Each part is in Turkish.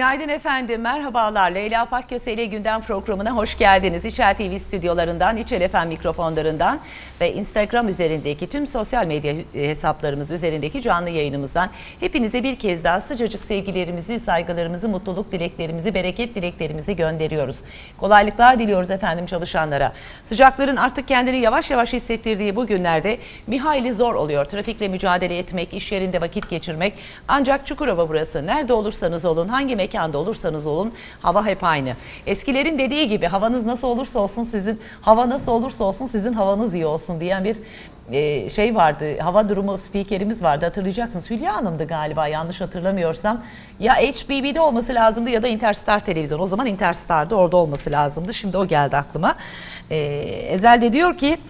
Günaydın efendim, merhabalar. Leyla Pakköse ile Gündem programına hoş geldiniz. İçel TV stüdyolarından, İçel FM mikrofonlarından ve Instagram üzerindeki tüm sosyal medya hesaplarımız üzerindeki canlı yayınımızdan hepinize bir kez daha sıcacık sevgilerimizi, saygılarımızı, mutluluk dileklerimizi, bereket dileklerimizi gönderiyoruz. Kolaylıklar diliyoruz efendim çalışanlara. Sıcakların artık kendini yavaş yavaş hissettirdiği bu günlerde bir hayli zor oluyor. Trafikle mücadele etmek, iş yerinde vakit geçirmek. Ancak Çukurova burası. Nerede olursanız olun, hangi mekanda olursanız olun hava hep aynı. Eskilerin dediği gibi havanız nasıl olursa olsun sizin, hava nasıl olursa olsun sizin havanız iyi olsun diyen bir şey vardı. Hava durumu spikerimiz vardı, hatırlayacaksınız. Hülya Hanım'dı galiba, yanlış hatırlamıyorsam. Ya HBB'de olması lazımdı ya da Interstar televizyon. O zaman Interstar'da, orada olması lazımdı. Şimdi o geldi aklıma. Ezel de diyor ki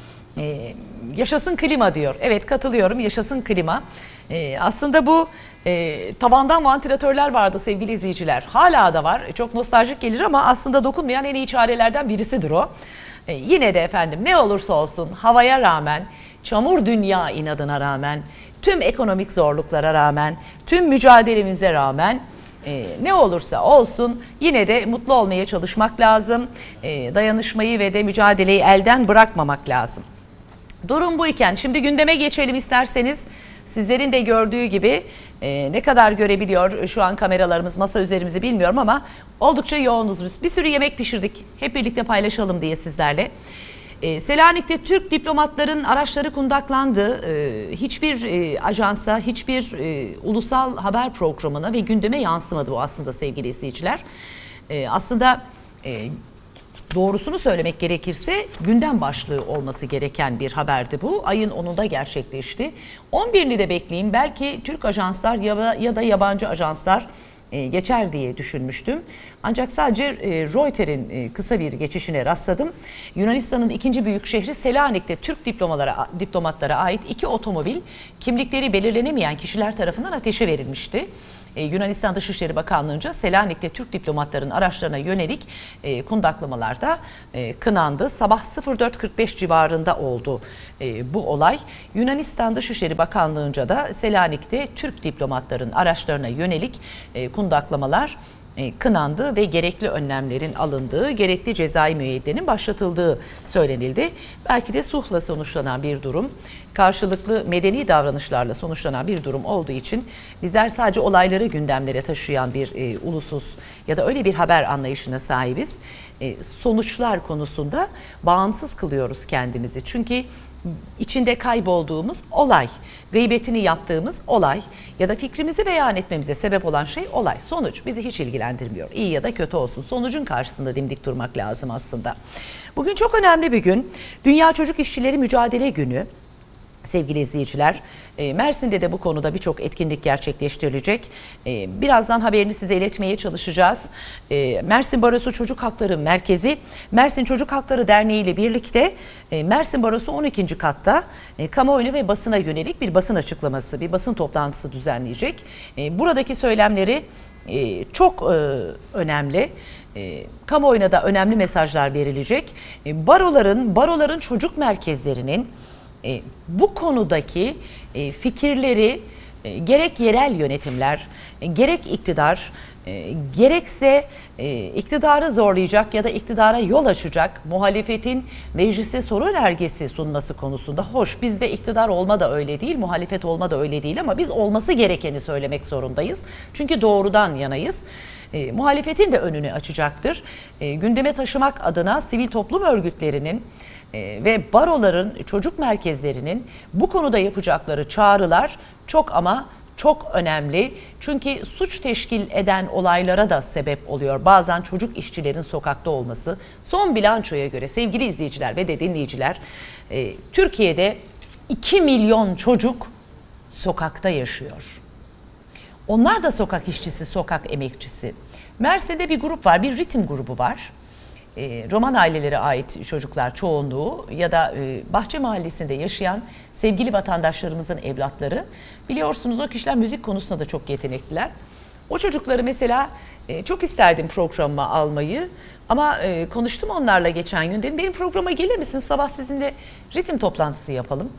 yaşasın klima diyor. Evet, katılıyorum, yaşasın klima. Aslında bu tavandan vantilatörler vardı sevgili izleyiciler. Hala da var. Çok nostaljik gelir ama aslında dokunmayan en iyi çarelerden birisidir o. Yine de efendim ne olursa olsun havaya rağmen, çamur dünya inadına rağmen, tüm ekonomik zorluklara rağmen, tüm mücadelemize rağmen ne olursa olsun yine de mutlu olmaya çalışmak lazım. Dayanışmayı ve de mücadeleyi elden bırakmamak lazım. Durum bu iken şimdi gündeme geçelim isterseniz. Sizlerin de gördüğü gibi ne kadar görebiliyor şu an kameralarımız, masa üzerimizi bilmiyorum ama oldukça yoğunuz biz. Bir sürü yemek pişirdik. Hep birlikte paylaşalım diye sizlerle. Selanik'te Türk diplomatların araçları kundaklandı. Hiçbir ajansa, hiçbir ulusal haber programına ve gündeme yansımadı bu aslında sevgili izleyiciler. Aslında doğrusunu söylemek gerekirse gündem başlığı olması gereken bir haberdi bu. Ayın 10'unda gerçekleşti. 11'ini de bekleyin. Belki Türk ajanslar ya da yabancı ajanslar geçer diye düşünmüştüm. Ancak sadece Reuters'in kısa bir geçişine rastladım. Yunanistan'ın ikinci büyük şehri Selanik'te Türk diplomatlara ait 2 otomobil kimlikleri belirlenemeyen kişiler tarafından ateşe verilmişti. Yunanistan Dışişleri Bakanlığı'nca Selanik'te Türk diplomatların araçlarına yönelik kundaklamalarda kınandı. Sabah 04.45 civarında oldu bu olay. Yunanistan Dışişleri Bakanlığı'nca da Selanik'te Türk diplomatların araçlarına yönelik kundaklamalar kınandı ve gerekli önlemlerin alındığı, gerekli cezai müeyyidenin başlatıldığı söylenildi. Belki de sulhla sonuçlanan bir durum, karşılıklı medeni davranışlarla sonuçlanan bir durum olduğu için bizler sadece olayları gündemlere taşıyan bir ulusuz ya da öyle bir haber anlayışına sahibiz. Sonuçlar konusunda bağımsız kılıyoruz kendimizi. Çünkü içinde kaybolduğumuz olay, gıybetini yaptığımız olay ya da fikrimizi beyan etmemize sebep olan şey olay. Sonuç bizi hiç ilgilendirmiyor. İyi ya da kötü olsun. Sonucun karşısında dimdik durmak lazım aslında. Bugün çok önemli bir gün. Dünya Çocuk İşçileri Mücadele Günü. Sevgili izleyiciler, Mersin'de de bu konuda birçok etkinlik gerçekleştirilecek. Birazdan haberini size iletmeye çalışacağız. Mersin Barosu Çocuk Hakları Merkezi, Mersin Çocuk Hakları Derneği ile birlikte Mersin Barosu 12. katta kamuoyuna ve basına yönelik bir basın açıklaması, bir basın toplantısı düzenleyecek. Buradaki söylemleri çok önemli. Kamuoyuna da önemli mesajlar verilecek. Baroların çocuk merkezlerinin bu konudaki fikirleri gerek yerel yönetimler, gerek iktidar, gerekse iktidarı zorlayacak ya da iktidara yol açacak muhalefetin meclise soru önergesi sunması konusunda, hoş bizde iktidar olma da öyle değil, muhalefet olma da öyle değil ama biz olması gerekeni söylemek zorundayız. Çünkü doğrudan yanayız. Muhalefetin de önünü açacaktır. Gündeme taşımak adına sivil toplum örgütlerinin ve baroların, çocuk merkezlerinin bu konuda yapacakları çağrılar çok ama çok önemli. Çünkü suç teşkil eden olaylara da sebep oluyor. Bazen çocuk işçilerin sokakta olması. Son bilançoya göre sevgili izleyiciler ve de dinleyiciler, Türkiye'de 2 milyon çocuk sokakta yaşıyor. Onlar da sokak işçisi, sokak emekçisi. Mersin'de bir grup var, bir ritim grubu var. Roman ailelere ait çocuklar çoğunluğu ya da Bahçe Mahallesi'nde yaşayan sevgili vatandaşlarımızın evlatları. Biliyorsunuz o kişiler müzik konusunda da çok yetenekliler. O çocukları mesela çok isterdim programıma almayı ama konuştum onlarla geçen gün. Dedim benim programa gelir misin? Sabah sizinle ritim toplantısı yapalım.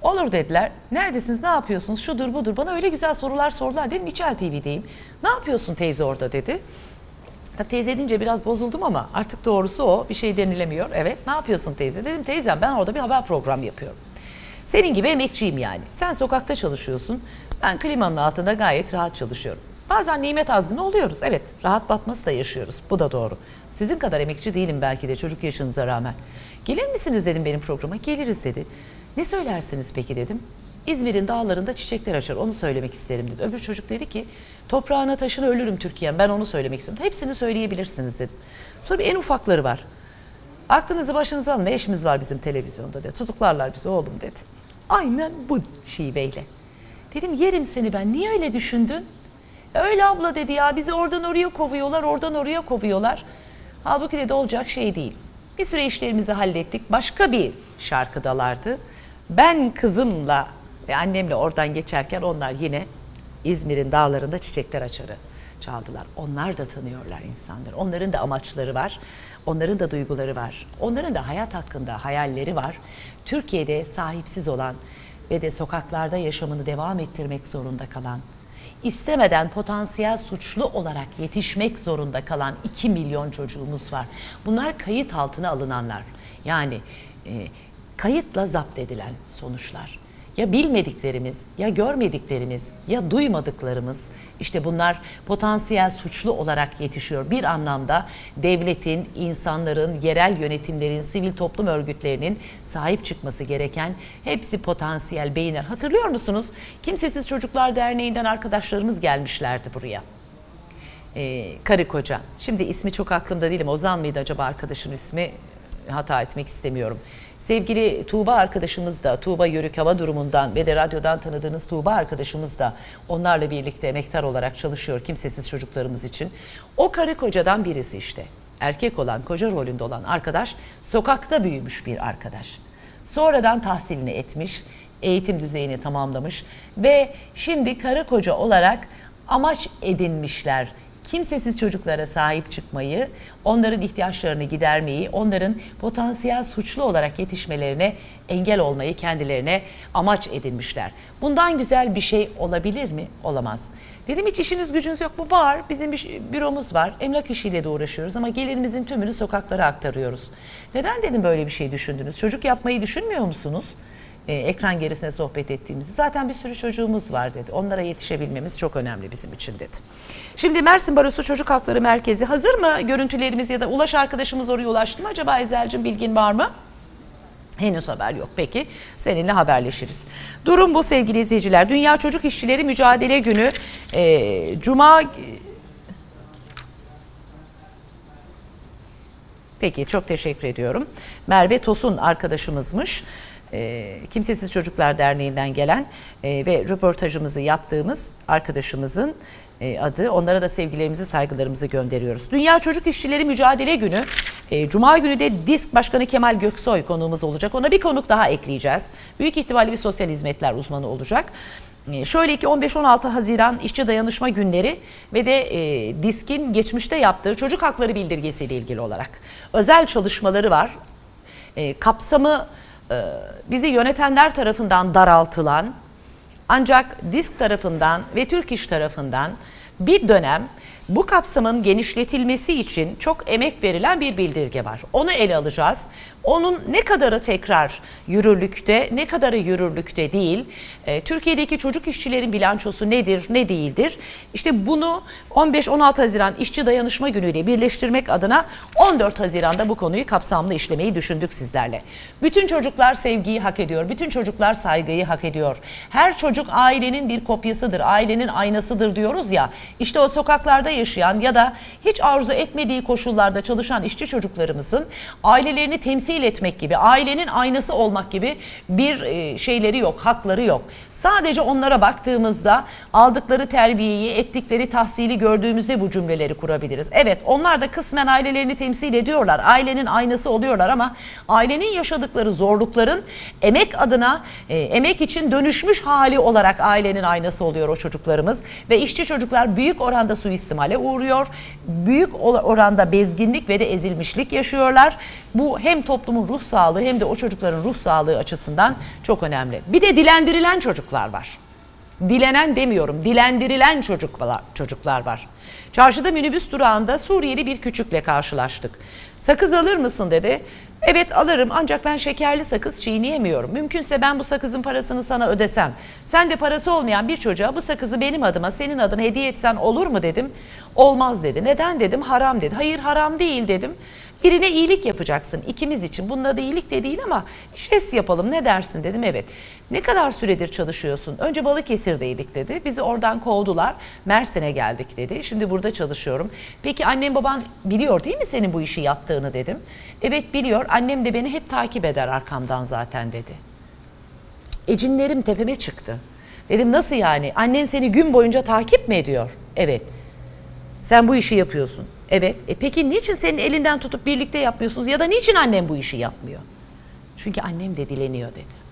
Olur dediler. Neredesiniz, ne yapıyorsunuz, şudur budur. Bana öyle güzel sorular sordular. Dedim İçel TV'deyim. Ne yapıyorsun teyze orada dedi. Tabii teyze deyince biraz bozuldum ama artık doğrusu o. Bir şey denilemiyor. Evet, ne yapıyorsun teyze? Dedim teyzem ben orada bir haber programı yapıyorum. Senin gibi emekçiyim yani. Sen sokakta çalışıyorsun. Ben klimanın altında gayet rahat çalışıyorum. Bazen nimet azgını oluyoruz. Evet, rahat batması da yaşıyoruz. Bu da doğru. Sizin kadar emekçi değilim belki de çocuk yaşınıza rağmen. Gelir misiniz dedim benim programa. Geliriz dedi. Ne söylersiniz peki dedim. İzmir'in dağlarında çiçekler açar. Onu söylemek isterim dedi. Öbür çocuk dedi ki toprağına taşına ölürüm Türkiye'm. Ben onu söylemek istiyorum. Hepsini söyleyebilirsiniz dedim. Sonra bir en ufakları var. Aklınızı başınıza alın. Eşimiz var bizim televizyonda dedi. Tutuklarlar bizi oğlum dedi. Aynen bu şiveyle. Dedim yerim seni ben. Niye öyle düşündün? Öyle abla dedi ya. Bizi oradan oraya kovuyorlar. Oradan oraya kovuyorlar. Halbuki dedi olacak şey değil. Bir süre işlerimizi hallettik. Başka bir şarkıdalardı. Ben kızımla ve annemle oradan geçerken onlar yine İzmir'in dağlarında çiçekler açarı çaldılar. Onlar da tanıyorlar insanları. Onların da amaçları var. Onların da duyguları var. Onların da hayat hakkında hayalleri var. Türkiye'de sahipsiz olan ve de sokaklarda yaşamını devam ettirmek zorunda kalan, istemeden potansiyel suçlu olarak yetişmek zorunda kalan 2 milyon çocuğumuz var. Bunlar kayıt altına alınanlar. Yani kayıtla zapt edilen sonuçlar. Ya bilmediklerimiz, ya görmediklerimiz, ya duymadıklarımız, işte bunlar potansiyel suçlu olarak yetişiyor. Bir anlamda devletin, insanların, yerel yönetimlerin, sivil toplum örgütlerinin sahip çıkması gereken hepsi potansiyel beyinler. Hatırlıyor musunuz? Kimsesiz Çocuklar Derneği'nden arkadaşlarımız gelmişlerdi buraya. Karı koca. Şimdi ismi çok aklımda değilim. Ozan mıydı acaba arkadaşın ismi? Hata etmek istemiyorum. Sevgili Tuğba arkadaşımız da, Tuğba Yörük Hava Durumu'ndan ve de radyodan tanıdığınız Tuğba arkadaşımız da onlarla birlikte emektar olarak çalışıyor kimsesiz çocuklarımız için. O karı kocadan birisi işte. Erkek olan, koca rolünde olan arkadaş sokakta büyümüş bir arkadaş. Sonradan tahsilini etmiş, eğitim düzeyini tamamlamış ve şimdi karı koca olarak amaç edinmişler. Kimsesiz çocuklara sahip çıkmayı, onların ihtiyaçlarını gidermeyi, onların potansiyel suçlu olarak yetişmelerine engel olmayı kendilerine amaç edinmişler. Bundan güzel bir şey olabilir mi? Olamaz. Dedim hiç işiniz gücünüz yok mu? Var. Bizim bir büromuz var. Emlak işiyle de uğraşıyoruz ama gelirimizin tümünü sokaklara aktarıyoruz. Neden dedim böyle bir şey düşündünüz? Çocuk yapmayı düşünmüyor musunuz? Ekran gerisine sohbet ettiğimizde zaten bir sürü çocuğumuz var dedi. Onlara yetişebilmemiz çok önemli bizim için dedi. Şimdi Mersin Barosu Çocuk Hakları Merkezi hazır mı görüntülerimiz ya da Ulaş arkadaşımız oraya ulaştı mı? Acaba Ezel'cim bilgin var mı? Henüz haber yok. Peki seninle haberleşiriz. Durum bu sevgili izleyiciler. Dünya Çocuk İşçileri Mücadele Günü Cuma... Peki çok teşekkür ediyorum. Merve Tosun arkadaşımızmış. Kimsesiz Çocuklar Derneği'nden gelen ve röportajımızı yaptığımız arkadaşımızın adı. Onlara da sevgilerimizi, saygılarımızı gönderiyoruz. Dünya Çocuk İşçileri Mücadele Günü. Cuma günü de DİSK Başkanı Kemal Göksoy konuğumuz olacak. Ona bir konuk daha ekleyeceğiz. Büyük ihtimalle bir sosyal hizmetler uzmanı olacak. Şöyle ki 15-16 Haziran İşçi Dayanışma Günleri ve de DİSK'in geçmişte yaptığı çocuk hakları bildirgesiyle ilgili olarak özel çalışmaları var. Kapsamı bizi yönetenler tarafından daraltılan ancak DİSK tarafından ve Türk İş tarafından bir dönem bu kapsamın genişletilmesi için çok emek verilen bir bildirge var. Onu ele alacağız. Onun ne kadarı tekrar yürürlükte, ne kadarı yürürlükte değil. Türkiye'deki çocuk işçilerin bilançosu nedir, ne değildir? İşte bunu 15-16 Haziran İşçi Dayanışma Günü ile birleştirmek adına 14 Haziran'da bu konuyu kapsamlı işlemeyi düşündük sizlerle. Bütün çocuklar sevgiyi hak ediyor. Bütün çocuklar saygıyı hak ediyor. Her çocuk ailenin bir kopyasıdır, ailenin aynasıdır diyoruz ya. İşte o sokaklarda yaşayan ya da hiç arzu etmediği koşullarda çalışan işçi çocuklarımızın ailelerini temsil etmek gibi, ailenin aynası olmak gibi bir şeyleri yok, hakları yok. Sadece onlara baktığımızda aldıkları terbiyeyi, ettikleri tahsili gördüğümüzde bu cümleleri kurabiliriz. Evet, onlar da kısmen ailelerini temsil ediyorlar, ailenin aynası oluyorlar ama ailenin yaşadıkları zorlukların emek adına, emek için dönüşmüş hali olarak ailenin aynası oluyor o çocuklarımız ve işçi çocuklar büyük oranda suistimal suistimale uğruyor. Büyük oranda bezginlik ve de ezilmişlik yaşıyorlar. Bu hem toplumun ruh sağlığı hem de o çocukların ruh sağlığı açısından çok önemli. Bir de dilendirilen çocuklar var. Dilenen demiyorum, dilendirilen çocuklar var. Çarşıda minibüs durağında Suriyeli bir küçükle karşılaştık. Sakız alır mısın dedi. Evet alırım ancak ben şekerli sakız çiğneyemiyorum. Mümkünse ben bu sakızın parasını sana ödesem. Sen de parası olmayan bir çocuğa bu sakızı benim adıma senin adına hediye etsen olur mu dedim. Olmaz dedi. Neden dedim, haram dedi. Hayır haram değil dedim. Birine iyilik yapacaksın ikimiz için. Bunun adı iyilik de değil ama jest yapalım ne dersin dedim. Evet. Ne kadar süredir çalışıyorsun? Önce Balıkesir'deydik dedi. Bizi oradan kovdular. Mersin'e geldik dedi. Şimdi burada çalışıyorum. Peki annem baban biliyor değil mi senin bu işi yaptığını dedim. Evet biliyor. Annem de beni hep takip eder arkamdan zaten dedi. Cinlerim tepeme çıktı. Dedim nasıl yani? Annen seni gün boyunca takip mi ediyor? Evet. Sen bu işi yapıyorsun. Evet. Peki niçin senin elinden tutup birlikte yapmıyorsunuz ya da niçin annem bu işi yapmıyor? Çünkü annem de dileniyor dedi.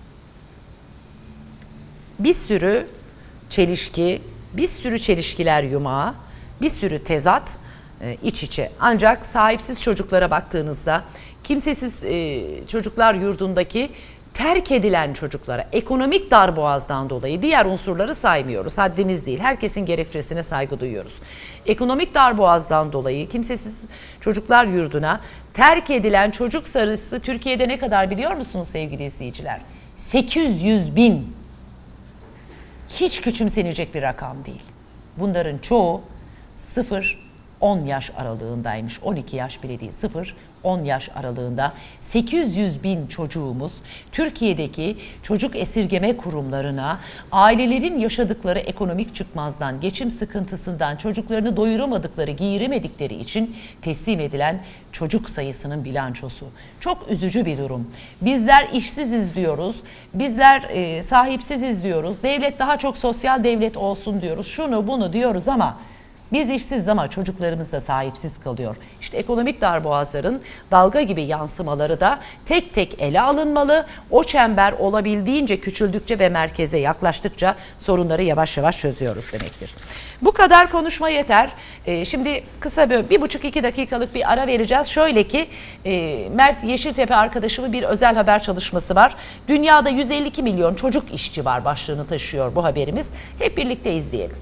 Bir sürü çelişki, bir sürü çelişkiler yumağı, bir sürü tezat iç içe. Ancak sahipsiz çocuklara baktığınızda kimsesiz çocuklar yurdundaki terk edilen çocuklara ekonomik darboğazdan dolayı diğer unsurları saymıyoruz. Haddimiz değil. Herkesin gerekçesine saygı duyuyoruz. Ekonomik darboğazdan dolayı kimsesiz çocuklar yurduna terk edilen çocuk sayısı Türkiye'de ne kadar biliyor musunuz sevgili izleyiciler? 800 bin. Hiç küçümsenecek bir rakam değil. Bunların çoğu 0-10 yaş aralığındaymış. 12 yaş bile değil, 0-10 yaş aralığında 800 bin çocuğumuz Türkiye'deki çocuk esirgeme kurumlarına ailelerin yaşadıkları ekonomik çıkmazdan, geçim sıkıntısından, çocuklarını doyuramadıkları, giyiremedikleri için teslim edilen çocuk sayısının bilançosu. Çok üzücü bir durum. Bizler işsiziz diyoruz, bizler sahipsiziz diyoruz, devlet daha çok sosyal devlet olsun diyoruz, şunu bunu diyoruz ama biz işsiz ama çocuklarımız da sahipsiz kalıyor. İşte ekonomik darboğazların dalga gibi yansımaları da tek tek ele alınmalı. O çember olabildiğince küçüldükçe ve merkeze yaklaştıkça sorunları yavaş yavaş çözüyoruz demektir. Bu kadar konuşma yeter. Şimdi kısa bir 1,5-2 dakikalık bir ara vereceğiz. Şöyle ki Mert Yeşiltepe arkadaşımın bir özel haber çalışması var. Dünyada 152 milyon çocuk işçi var başlığını taşıyor bu haberimiz. Hep birlikte izleyelim.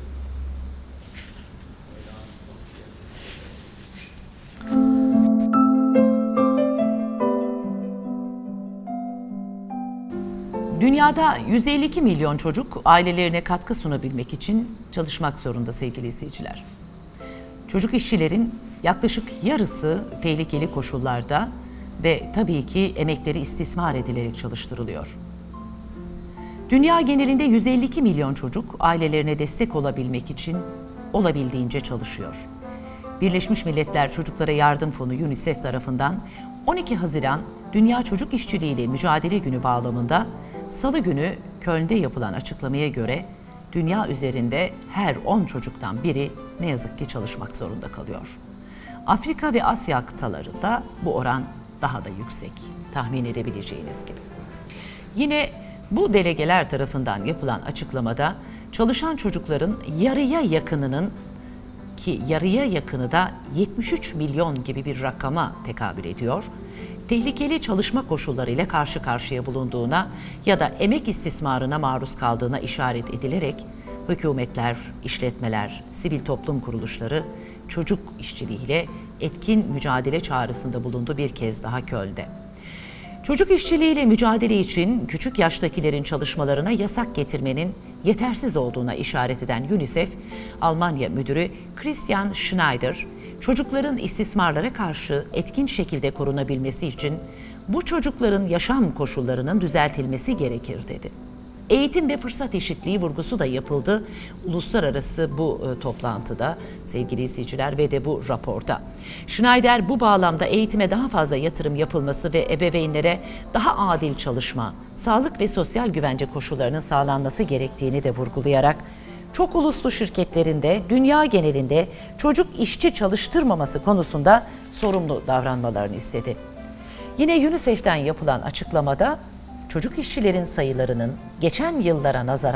Dünyada 152 milyon çocuk ailelerine katkı sunabilmek için çalışmak zorunda sevgili izleyiciler. Çocuk işçilerin yaklaşık yarısı tehlikeli koşullarda ve tabii ki emekleri istismar edilerek çalıştırılıyor. Dünya genelinde 152 milyon çocuk ailelerine destek olabilmek için olabildiğince çalışıyor. Birleşmiş Milletler Çocuklara Yardım Fonu UNICEF tarafından 12 Haziran Dünya Çocuk İşçiliği ile Mücadele Günü bağlamında Salı günü Köln'de yapılan açıklamaya göre dünya üzerinde her 10 çocuktan biri ne yazık ki çalışmak zorunda kalıyor. Afrika ve Asya kıtalarında bu oran daha da yüksek, tahmin edebileceğiniz gibi. Yine bu delegeler tarafından yapılan açıklamada çalışan çocukların yarıya yakınının ki yarıya yakını da 73 milyon gibi bir rakama tekabül ediyor, tehlikeli çalışma koşullarıyla karşı karşıya bulunduğuna ya da emek istismarına maruz kaldığına işaret edilerek hükümetler, işletmeler, sivil toplum kuruluşları çocuk işçiliğiyle etkin mücadele çağrısında bulundu bir kez daha Köln'de. Çocuk işçiliğiyle mücadele için küçük yaştakilerin çalışmalarına yasak getirmenin yetersiz olduğuna işaret eden UNICEF, Almanya Müdürü Christian Schneider, çocukların istismarlara karşı etkin şekilde korunabilmesi için bu çocukların yaşam koşullarının düzeltilmesi gerekir dedi. Eğitim ve fırsat eşitliği vurgusu da yapıldı uluslararası bu toplantıda sevgili izleyiciler ve de bu raporda. Schneider bu bağlamda eğitime daha fazla yatırım yapılması ve ebeveynlere daha adil çalışma, sağlık ve sosyal güvence koşullarının sağlanması gerektiğini de vurgulayarak çok uluslu şirketlerinde dünya genelinde çocuk işçi çalıştırmaması konusunda sorumlu davranmalarını istedi. Yine UNICEF'ten yapılan açıklamada çocuk işçilerin sayılarının geçen yıllara nazaran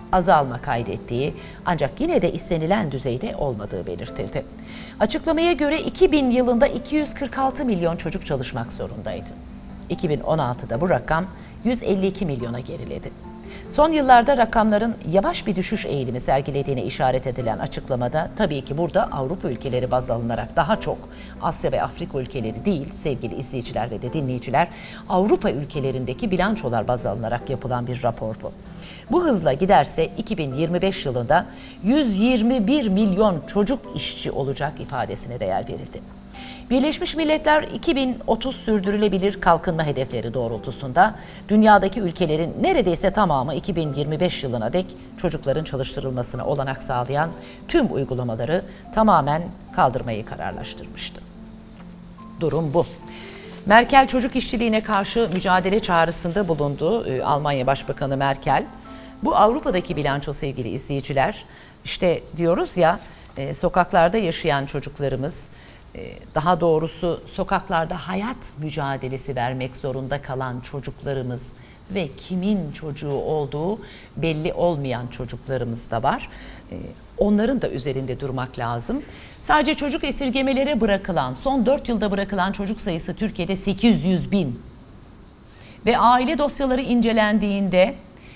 azalma kaydettiği ancak yine de istenilen düzeyde olmadığı belirtildi. Açıklamaya göre 2000 yılında 246 milyon çocuk çalışmak zorundaydı. 2016'da bu rakam 152 milyona geriledi. Son yıllarda rakamların yavaş bir düşüş eğilimi sergilediğine işaret edilen açıklamada tabii ki burada Avrupa ülkeleri baz alınarak daha çok Asya ve Afrika ülkeleri değil sevgili izleyiciler ve de dinleyiciler, Avrupa ülkelerindeki bilançolar baz alınarak yapılan bir rapor bu. Bu hızla giderse 2025 yılında 121 milyon çocuk işçi olacak ifadesine değer verildi. Birleşmiş Milletler 2030 sürdürülebilir kalkınma hedefleri doğrultusunda dünyadaki ülkelerin neredeyse tamamı 2025 yılına dek çocukların çalıştırılmasına olanak sağlayan tüm uygulamaları tamamen kaldırmayı kararlaştırmıştı. Durum bu. Merkel çocuk işçiliğine karşı mücadele çağrısında bulundu. Almanya Başbakanı Merkel. Bu Avrupa'daki bilanço sevgili izleyiciler. İşte diyoruz ya sokaklarda yaşayan çocuklarımız, daha doğrusu sokaklarda hayat mücadelesi vermek zorunda kalan çocuklarımız ve kimin çocuğu olduğu belli olmayan çocuklarımız da var. Onların da üzerinde durmak lazım. Sadece çocuk esirgemelere bırakılan, son 4 yılda bırakılan çocuk sayısı Türkiye'de 800 bin. Ve aile dosyaları incelendiğinde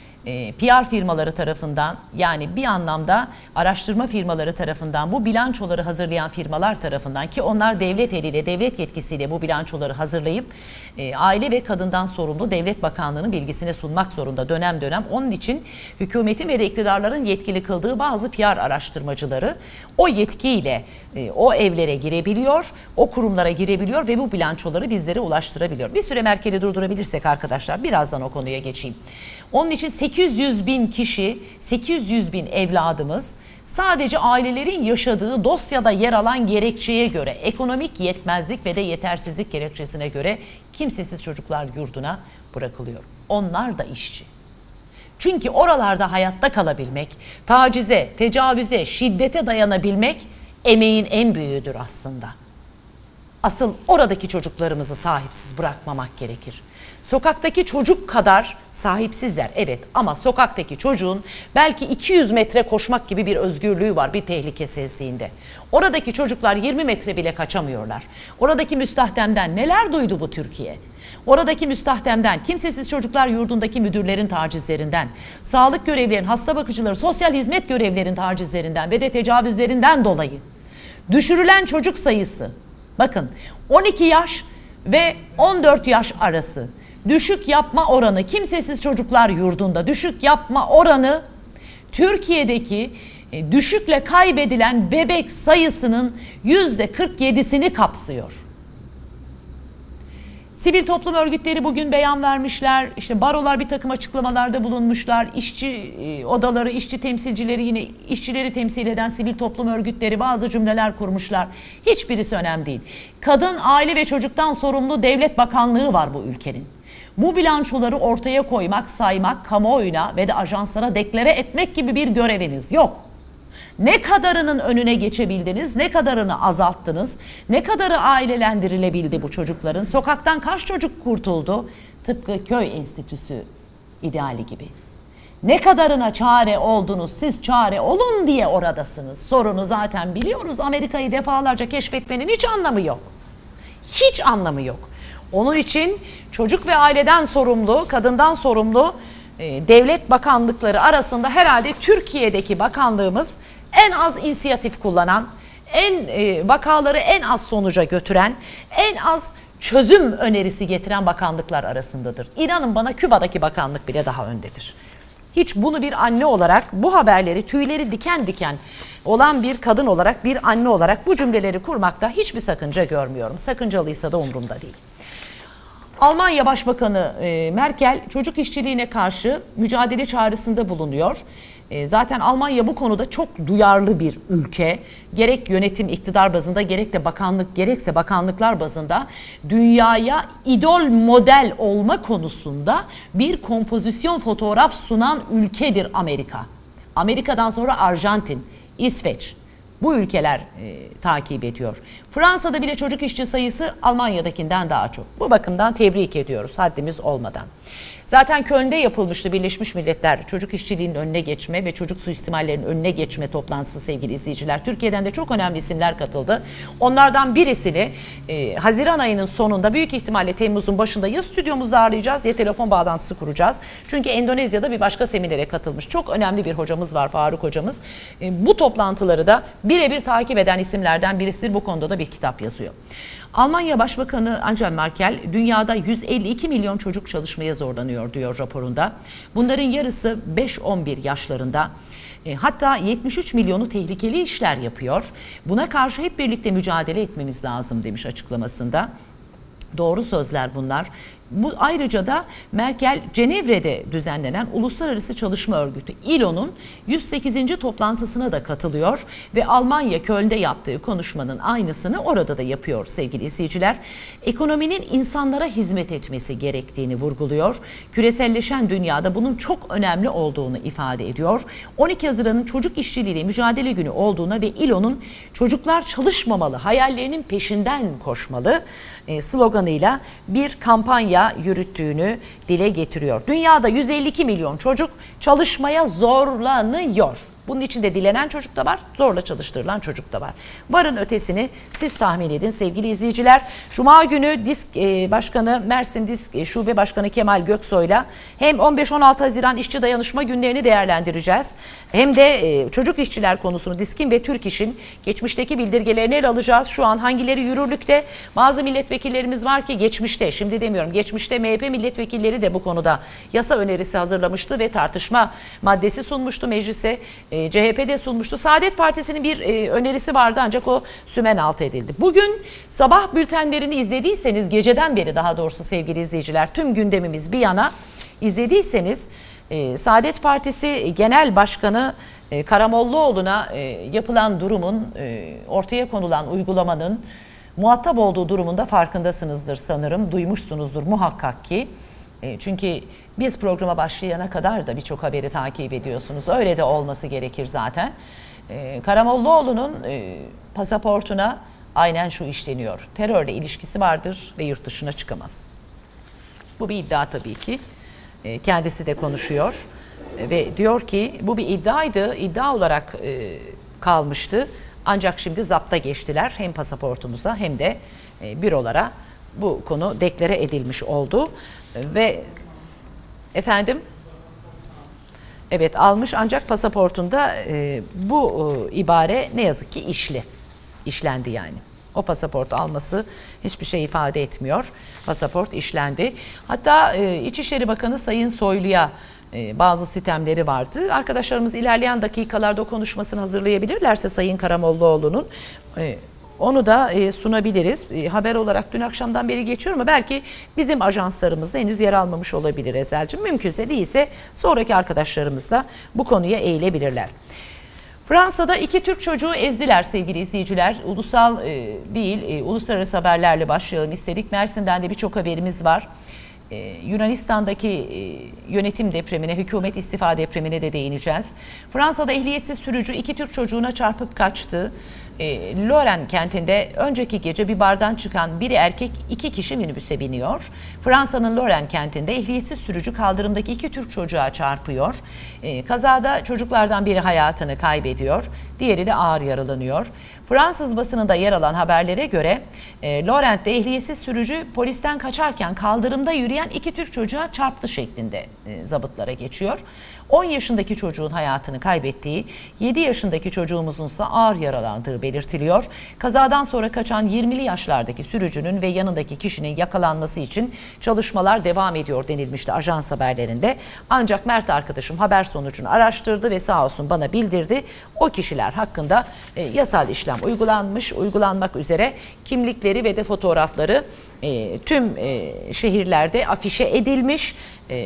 PR firmaları tarafından, yani bir anlamda araştırma firmaları tarafından, bu bilançoları hazırlayan firmalar tarafından, ki onlar devlet eliyle, devlet yetkisiyle bu bilançoları hazırlayıp Aile ve Kadından sorumlu Devlet Bakanlığı'nın bilgisine sunmak zorunda dönem dönem. Onun için hükümetin ve de iktidarların yetkili kıldığı bazı PR araştırmacıları o yetkiyle o evlere girebiliyor, o kurumlara girebiliyor ve bu bilançoları bizlere ulaştırabiliyor. Bir süre Merkel'i durdurabilirsek arkadaşlar, birazdan o konuya geçeyim. Onun için 800 bin kişi, 800 bin evladımız sadece ailelerin yaşadığı dosyada yer alan gerekçeye göre, ekonomik yetmezlik ve de yetersizlik gerekçesine göre kimsesiz çocuklar yurduna bırakılıyor. Onlar da işçi. Çünkü oralarda hayatta kalabilmek, tacize, tecavüze, şiddete dayanabilmek emeğin en büyüğüdür aslında. Asıl oradaki çocuklarımızı sahipsiz bırakmamak gerekir. Sokaktaki çocuk kadar sahipsizler, evet, ama sokaktaki çocuğun belki 200 metre koşmak gibi bir özgürlüğü var bir tehlike sezdiğinde. Oradaki çocuklar 20 metre bile kaçamıyorlar. Oradaki müstahdemden neler duydu bu Türkiye? Oradaki müstahdemden, kimsesiz çocuklar yurdundaki müdürlerin tacizlerinden, sağlık görevlilerin, hasta bakıcıları, sosyal hizmet görevlilerin tacizlerinden ve de tecavüzlerinden dolayı düşürülen çocuk sayısı, bakın 12 yaş ve 14 yaş arası düşük yapma oranı, kimsesiz çocuklar yurdunda düşük yapma oranı Türkiye'deki düşükle kaybedilen bebek sayısının %47'sini kapsıyor. Sivil toplum örgütleri bugün beyan vermişler, işte barolar bir takım açıklamalarda bulunmuşlar, işçi odaları, işçi temsilcileri, yine işçileri temsil eden sivil toplum örgütleri bazı cümleler kurmuşlar. Hiçbirisi önemli değil. Kadın, Aile ve Çocuktan sorumlu Devlet Bakanlığı var bu ülkenin. Bu bilançoları ortaya koymak, saymak, kamuoyuna ve de ajanslara deklare etmek gibi bir göreviniz yok. Ne kadarının önüne geçebildiniz, ne kadarını azalttınız, ne kadarı ailelendirilebildi bu çocukların, sokaktan kaç çocuk kurtuldu, tıpkı köy enstitüsü ideali gibi. Ne kadarına çare oldunuz, siz çare olun diye oradasınız. Sorunu zaten biliyoruz, Amerika'yı defalarca keşfetmenin hiç anlamı yok. Hiç anlamı yok. Onun için çocuk ve aileden sorumlu, kadından sorumlu devlet bakanlıkları arasında herhalde Türkiye'deki bakanlığımız en az inisiyatif kullanan, vakaları en az sonuca götüren, en az çözüm önerisi getiren bakanlıklar arasındadır. İnanın bana Küba'daki bakanlık bile daha öndedir. Hiç bunu bir anne olarak, bu haberleri tüyleri diken diken olan bir kadın olarak, bir anne olarak bu cümleleri kurmakta hiçbir sakınca görmüyorum. Sakıncalıysa da umurumda değil. Almanya Başbakanı Merkel çocuk işçiliğine karşı mücadele çağrısında bulunuyor. Zaten Almanya bu konuda çok duyarlı bir ülke. Gerek yönetim, iktidar bazında, gerek de bakanlık, gerekse bakanlıklar bazında dünyaya idol model olma konusunda bir kompozisyon fotoğraf sunan ülkedir Amerika. Amerika'dan sonra Arjantin, İsveç, bu ülkeler takip ediyor. Fransa'da bile çocuk işçi sayısı Almanya'dakinden daha çok. Bu bakımdan tebrik ediyoruz haddimiz olmadan. Zaten Köln'de yapılmıştı Birleşmiş Milletler Çocuk İşçiliğinin önüne geçme ve çocuk suistimallerinin önüne geçme toplantısı sevgili izleyiciler. Türkiye'den de çok önemli isimler katıldı. Onlardan birisini Haziran ayının sonunda büyük ihtimalle Temmuz'un başında ya stüdyomuzda ağırlayacağız ya telefon bağlantısı kuracağız. Çünkü Endonezya'da bir başka seminere katılmış. Çok önemli bir hocamız var, Faruk hocamız. Bu toplantıları da birebir takip eden isimlerden birisi, bu konuda da bir kitap yazıyor. Almanya Başbakanı Angela Merkel, dünyada 152 milyon çocuk çalışmaya zorlanıyor diyor raporunda. Bunların yarısı 5-11 yaşlarında. Hatta 73 milyonu tehlikeli işler yapıyor. Buna karşı hep birlikte mücadele etmemiz lazım demiş açıklamasında. Doğru sözler bunlar. Bu ayrıca da Merkel, Cenevre'de düzenlenen Uluslararası Çalışma Örgütü ILO'nun 108. toplantısına da katılıyor ve Almanya Köln'de yaptığı konuşmanın aynısını orada da yapıyor sevgili izleyiciler. Ekonominin insanlara hizmet etmesi gerektiğini vurguluyor. Küreselleşen dünyada bunun çok önemli olduğunu ifade ediyor. 12 Haziran'ın çocuk işçiliğiyle mücadele günü olduğuna ve ILO'nun çocuklar çalışmamalı, hayallerinin peşinden koşmalı sloganıyla bir kampanya yürüttüğünü dile getiriyor. Dünyada 152 milyon çocuk çalışmaya zorlanıyor. Bunun içinde dilenen çocuk da var, zorla çalıştırılan çocuk da var. Varın ötesini siz tahmin edin sevgili izleyiciler. Cuma günü DİSK Başkanı, Mersin DİSK Şube Başkanı Kemal Göksoy'la hem 15-16 Haziran işçi dayanışma günlerini değerlendireceğiz. Hem de çocuk işçiler konusunu, DİSK'in ve Türk İş'in geçmişteki bildirgelerini ele alacağız. Şu an hangileri yürürlükte? Bazı milletvekillerimiz var ki geçmişte, şimdi demiyorum, geçmişte MHP milletvekilleri de bu konuda yasa önerisi hazırlamıştı ve tartışma maddesi sunmuştu meclise. CHP'de sunmuştu. Saadet Partisi'nin bir önerisi vardı ancak o sümen altı edildi. Bugün sabah bültenlerini izlediyseniz, geceden beri daha doğrusu sevgili izleyiciler, tüm gündemimiz bir yana izlediyseniz Saadet Partisi Genel Başkanı Karamollaoğlu'na yapılan durumun, ortaya konulan uygulamanın muhatap olduğu durumunda farkındasınızdır sanırım. Duymuşsunuzdur muhakkak ki. Çünkü biz programa başlayana kadar da birçok haberi takip ediyorsunuz. Öyle de olması gerekir zaten. Karamollaoğlu'nun pasaportuna aynen şu işleniyor: terörle ilişkisi vardır ve yurt dışına çıkamaz. Bu bir iddia tabii ki. Kendisi de konuşuyor ve diyor ki bu bir iddiaydı, iddia olarak kalmıştı. Ancak şimdi zapta geçtiler hem pasaportumuza hem de bürolara. Bu konu deklare edilmiş oldu ve efendim evet almış, ancak pasaportunda bu ibare ne yazık ki işlendi yani. O pasaportu alması hiçbir şey ifade etmiyor. Pasaport işlendi. Hatta İçişleri Bakanı Sayın Soylu'ya bazı sitemleri vardı. Arkadaşlarımız ilerleyen dakikalarda o konuşmasını hazırlayabilirlerse Sayın Karamollaoğlu'nun onu da sunabiliriz. Haber olarak dün akşamdan beri geçiyor ama belki bizim ajanslarımızda henüz yer almamış olabilir Ezel'cim. Mümkünse değilse sonraki arkadaşlarımız da bu konuya eğilebilirler. Fransa'da 2 Türk çocuğu ezdiler sevgili izleyiciler. Ulusal değil, uluslararası haberlerle başlayalım istedik. Mersin'den de birçok haberimiz var. Yunanistan'daki yönetim depremine, hükümet istifa depremine de değineceğiz. Fransa'da ehliyetsiz sürücü 2 Türk çocuğuna çarpıp kaçtı. Lorraine kentinde önceki gece bir bardan çıkan biri erkek, 2 kişi minibüse biniyor. Fransa'nın Lorraine kentinde ehliyetsiz sürücü kaldırımdaki 2 Türk çocuğa çarpıyor. Kazada çocuklardan biri hayatını kaybediyor, diğeri de ağır yaralanıyor. Fransız basınında yer alan haberlere göre Lorraine'de ehliyetsiz sürücü polisten kaçarken kaldırımda yürüyen 2 Türk çocuğa çarptı şeklinde zabıtlara geçiyor. 10 yaşındaki çocuğun hayatını kaybettiği, 7 yaşındaki çocuğumuzunsa ağır yaralandığı belirtiliyor. Kazadan sonra kaçan 20'li yaşlardaki sürücünün ve yanındaki kişinin yakalanması için çalışmalar devam ediyor denilmişti ajans haberlerinde. Ancak Mert arkadaşım haber sonucunu araştırdı ve sağ olsun bana bildirdi. O kişiler hakkında yasal işlem uygulanmak üzere kimlikleri ve de fotoğrafları tüm şehirlerde afişe edilmiş.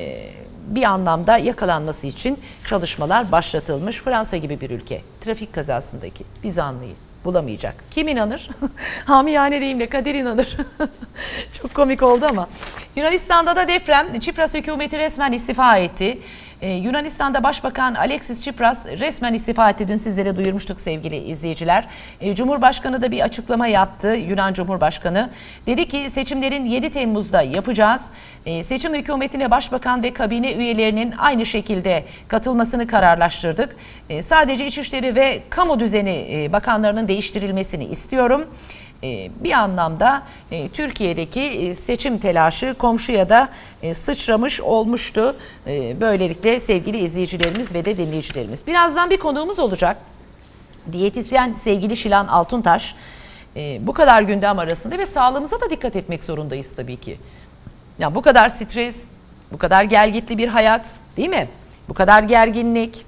Bir anlamda yakalanması için çalışmalar başlatılmış. Fransa gibi bir ülke trafik kazasındaki bir zanlıyı bulamayacak. Kim inanır? Hamiyane deyimle kader inanır. Çok komik oldu ama. Yunanistan'da da deprem. Çipras hükümeti resmen istifa etti. Yunanistan'da Başbakan Alexis Tsipras resmen istifa etti. Dün sizlere duyurmuştuk sevgili izleyiciler. Cumhurbaşkanı da bir açıklama yaptı. Yunan Cumhurbaşkanı dedi ki seçimlerin 7 Temmuz'da yapacağız. Seçim hükümetine başbakan ve kabine üyelerinin aynı şekilde katılmasını kararlaştırdık. Sadece İçişleri ve Kamu Düzeni bakanlarının değiştirilmesini istiyorum. Bir anlamda Türkiye'deki seçim telaşı komşuya da sıçramış olmuştu. Böylelikle sevgili izleyicilerimiz ve de dinleyicilerimiz. Birazdan bir konuğumuz olacak. Diyetisyen sevgili Şilan Altuntaş. Bu kadar gündem arasında ve sağlığımıza da dikkat etmek zorundayız tabii ki. Ya bu kadar stres, bu kadar gelgitli bir hayat, değil mi? Bu kadar gerginlik,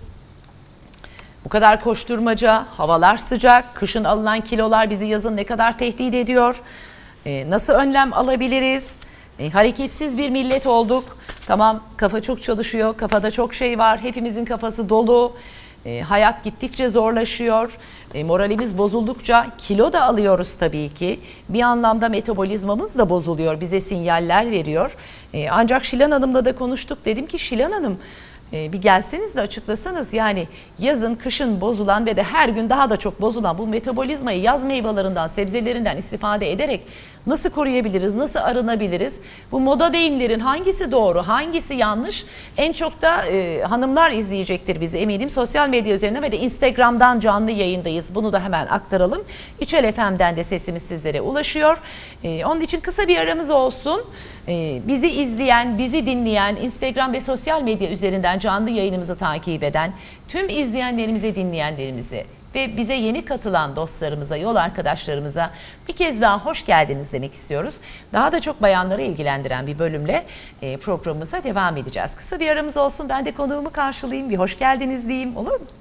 bu kadar koşturmaca, havalar sıcak, kışın alınan kilolar bizi yazın ne kadar tehdit ediyor? Nasıl önlem alabiliriz? Hareketsiz bir millet olduk. Tamam, kafa çok çalışıyor, kafada çok şey var, hepimizin kafası dolu. Hayat gittikçe zorlaşıyor. Moralimiz bozuldukça kilo da alıyoruz tabii ki. Bir anlamda metabolizmamız da bozuluyor, bize sinyaller veriyor. Ancak Şilan Hanım'la da konuştuk. Dedim ki Şilan Hanım, bir gelseniz de açıklasanız, yani yazın kışın bozulan ve de her gün daha da çok bozulan bu metabolizmayı yaz meyvelerinden, sebzelerinden istifade ederek nasıl koruyabiliriz, nasıl arınabiliriz? Bu moda deyimlerin hangisi doğru, hangisi yanlış? En çok da hanımlar izleyecektir bizi eminim. Sosyal medya üzerinden ve de Instagram'dan canlı yayındayız. Bunu da hemen aktaralım. İçel FM'den de sesimiz sizlere ulaşıyor. Onun için kısa bir aramız olsun. Bizi izleyen, bizi dinleyen, Instagram ve sosyal medya üzerinden canlı yayınımızı takip eden tüm izleyenlerimize, dinleyenlerimize ve bize yeni katılan dostlarımıza, yol arkadaşlarımıza bir kez daha hoş geldiniz demek istiyoruz. Daha da çok bayanları ilgilendiren bir bölümle programımıza devam edeceğiz. Kısa bir aramız olsun, ben de konuğumu karşılayayım, bir hoş geldiniz diyeyim, olur mu?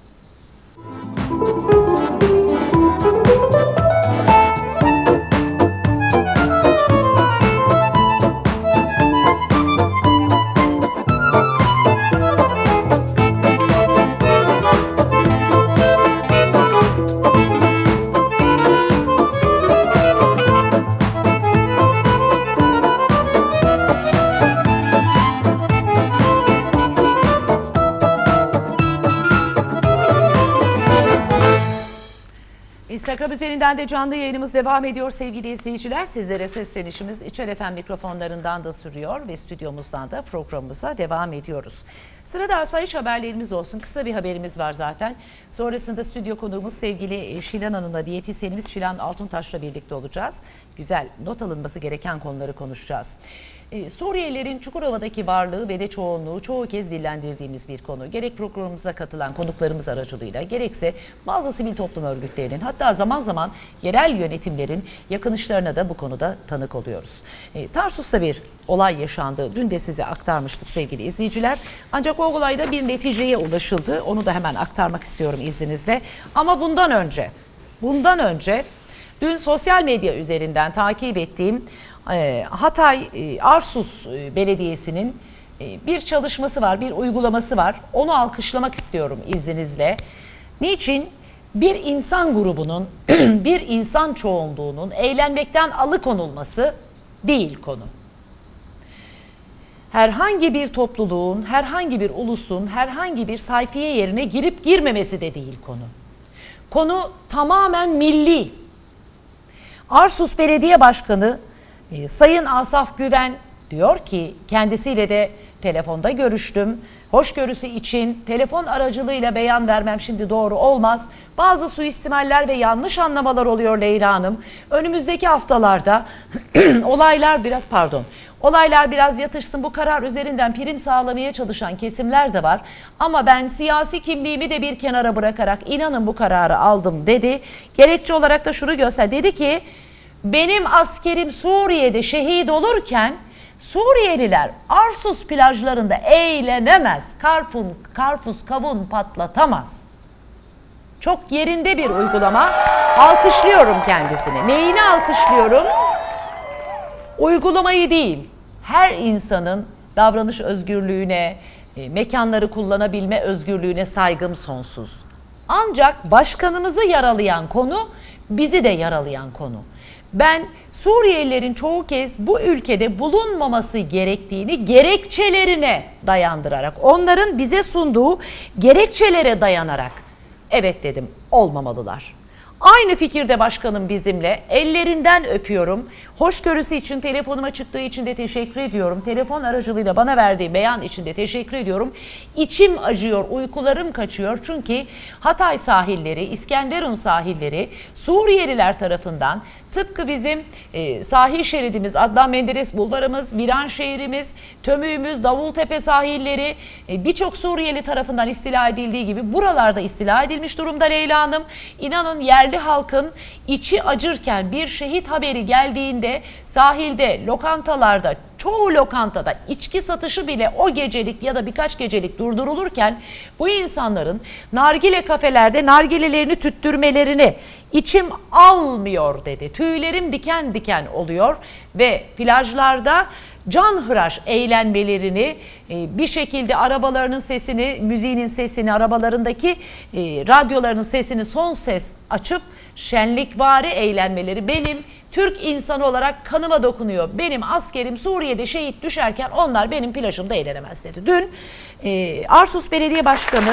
Instagram üzerinden de canlı yayınımız devam ediyor sevgili izleyiciler. Sizlere seslenişimiz İçel FM mikrofonlarından da sürüyor ve stüdyomuzdan da programımıza devam ediyoruz. Sırada asayiş haberlerimiz olsun. Kısa bir haberimiz var zaten. Sonrasında stüdyo konuğumuz sevgili Şilan Hanım'la, diyetisyenimiz Şilan Altuntaş'la birlikte olacağız. Güzel, not alınması gereken konuları konuşacağız. Suriyelilerin Çukurova'daki varlığı ve de çoğunluğu çoğu kez dillendirdiğimiz bir konu. Gerek programımıza katılan konuklarımız aracılığıyla, gerekse bazı sivil toplum örgütlerinin, hatta zaman zaman yerel yönetimlerin yakınışlarına da bu konuda tanık oluyoruz. Tarsus'ta bir olay yaşandı. Dün de size aktarmıştık sevgili izleyiciler. Ancak o olayda bir neticeye ulaşıldı. Onu da hemen aktarmak istiyorum izninizle. Ama bundan önce dün sosyal medya üzerinden takip ettiğim Hatay Arsus Belediyesi'nin bir çalışması var, bir uygulaması var. Onu alkışlamak istiyorum izninizle. Niçin? Bir insan grubunun, bir insan çoğunluğunun eğlenmekten alıkonulması değil konu. Herhangi bir topluluğun, herhangi bir ulusun, herhangi bir sayfiye yerine girip girmemesi de değil konu. Konu tamamen milli. Arsus Belediye Başkanı Sayın Asaf Güven diyor ki, kendisiyle de telefonda görüştüm. Hoşgörüsü için telefon aracılığıyla beyan vermem şimdi doğru olmaz. Bazı suistimaller ve yanlış anlamalar oluyor Leyla Hanım. Önümüzdeki haftalarda olaylar biraz yatışsın, bu karar üzerinden prim sağlamaya çalışan kesimler de var. Ama ben siyasi kimliğimi de bir kenara bırakarak inanın bu kararı aldım dedi. Gerekçe olarak da şunu göster. Dedi ki benim askerim Suriye'de şehit olurken Suriyeliler Arsus plajlarında eğlenemez, karpuz kavun patlatamaz. Çok yerinde bir uygulama. Alkışlıyorum kendisini. Neyini alkışlıyorum? Uygulamayı değil, her insanın davranış özgürlüğüne, mekanları kullanabilme özgürlüğüne saygım sonsuz. Ancak başkanımızı yaralayan konu, bizi de yaralayan konu. Ben Suriyelilerin çoğu kez bu ülkede bulunmaması gerektiğini gerekçelerine dayandırarak, onların bize sunduğu gerekçelere dayanarak evet dedim, olmamalılar. Aynı fikirde başkanım bizimle. Ellerinden öpüyorum. Hoşgörüsü için, telefonuma çıktığı için de teşekkür ediyorum. Telefon aracılığıyla bana verdiği beyan için de teşekkür ediyorum. İçim acıyor, uykularım kaçıyor. Çünkü Hatay sahilleri, İskenderun sahilleri Suriyeliler tarafından tıpkı bizim sahil şeridimiz, Adnan Menderes bulvarımız, Viranşehir'imiz, Tömüğümüz, Davultepe sahilleri birçok Suriyeli tarafından istila edildiği gibi buralarda istila edilmiş durumda Leyla Hanım. İnanın yerli halkın içi acırken bir şehit haberi geldiğinde sahilde, lokantalarda, çoğu lokantada içki satışı bile o gecelik ya da birkaç gecelik durdurulurken bu insanların nargile kafelerde nargilelerini tüttürmelerini içim almıyor dedi. Tüylerim diken diken oluyor ve plajlarda canhıraş eğlenmelerini bir şekilde arabalarının sesini, müziğinin sesini, arabalarındaki radyolarının sesini son ses açıp şenlikvari eğlenmeleri benim Türk insanı olarak kanıma dokunuyor. Benim askerim Suriye'de şehit düşerken onlar benim plajımda eğlenemez dedi. Dün Arsus Belediye Başkanı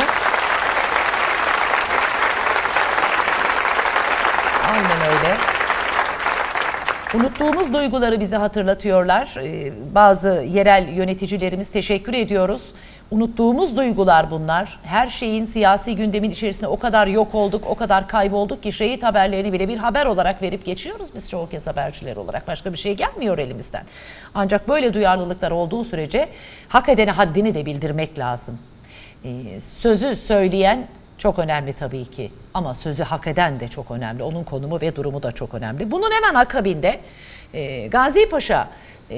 aynen öyle. Unuttuğumuz duyguları bize hatırlatıyorlar. Bazı yerel yöneticilerimiz teşekkür ediyoruz. Unuttuğumuz duygular bunlar. Her şeyin siyasi gündemin içerisinde o kadar yok olduk, o kadar kaybolduk ki şehit haberlerini bile bir haber olarak verip geçiyoruz biz çoğu kez haberciler olarak. Başka bir şey gelmiyor elimizden. Ancak böyle duyarlılıklar olduğu sürece hak edene haddini de bildirmek lazım. Sözü söyleyen çok önemli tabii ki ama sözü hak eden de çok önemli. Onun konumu ve durumu da çok önemli. Bunun hemen akabinde Gazipaşa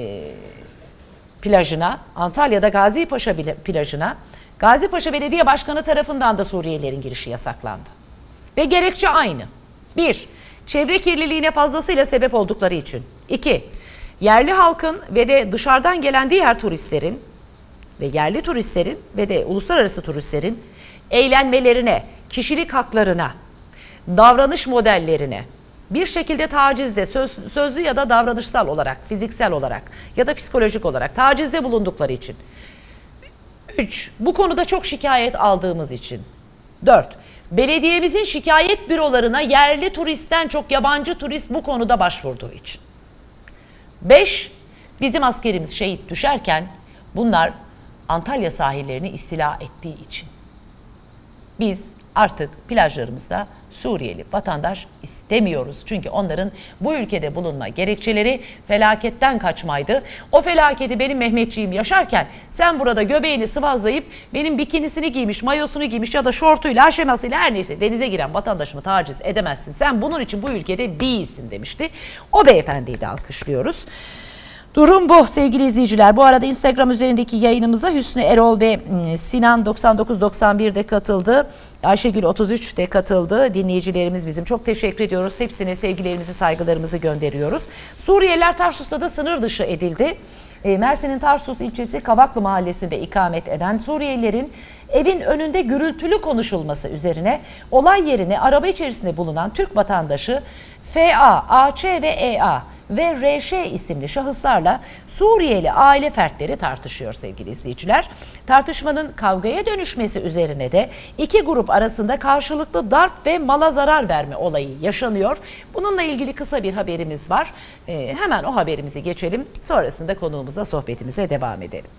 plajına, Antalya'da Gazipaşa plajına Gazipaşa Belediye Başkanı tarafından da Suriyelilerin girişi yasaklandı. Ve gerekçe aynı. 1. Çevre kirliliğine fazlasıyla sebep oldukları için. 2. Yerli halkın ve de dışarıdan gelen diğer turistlerin ve yerli turistlerin ve de uluslararası turistlerin eğlenmelerine, kişilik haklarına, davranış modellerine bir şekilde tacizde, sözlü ya da davranışsal olarak, fiziksel olarak ya da psikolojik olarak tacizde bulundukları için. 3. Bu konuda çok şikayet aldığımız için. 4. Belediyemizin şikayet bürolarına yerli turistten çok yabancı turist bu konuda başvurduğu için. 5. Bizim askerimiz şehit düşerken bunlar Antalya sahillerini istila ettiği için. Biz artık plajlarımızda Suriyeli vatandaş istemiyoruz. Çünkü onların bu ülkede bulunma gerekçeleri felaketten kaçmaydı. O felaketi benim Mehmetçiğim yaşarken sen burada göbeğini sıvazlayıp benim bikinisini giymiş, mayosunu giymiş ya da şortuyla, aşemasıyla her neyse denize giren vatandaşımı taciz edemezsin. Sen bunun için bu ülkede değilsin demişti. O beyefendiyi de alkışlıyoruz. Durum bu sevgili izleyiciler. Bu arada Instagram üzerindeki yayınımıza Hüsnü Erol ve Sinan 9991'de katıldı. Ayşegül 33'de katıldı. Dinleyicilerimiz bizim. Çok teşekkür ediyoruz. Hepsine sevgilerimizi, saygılarımızı gönderiyoruz. Suriyeliler Tarsus'ta da sınır dışı edildi. Mersin'in Tarsus ilçesi Kavaklı mahallesinde ikamet eden Suriyelilerin evin önünde gürültülü konuşulması üzerine olay yerine araba içerisinde bulunan Türk vatandaşı FA, AC ve EA ve RŞ isimli şahıslarla Suriyeli aile fertleri tartışıyor sevgili izleyiciler. Tartışmanın kavgaya dönüşmesi üzerine de iki grup arasında karşılıklı darp ve mala zarar verme olayı yaşanıyor. Bununla ilgili kısa bir haberimiz var. Hemen o haberimizi geçelim. Sonrasında konuğumuzla sohbetimize devam edelim.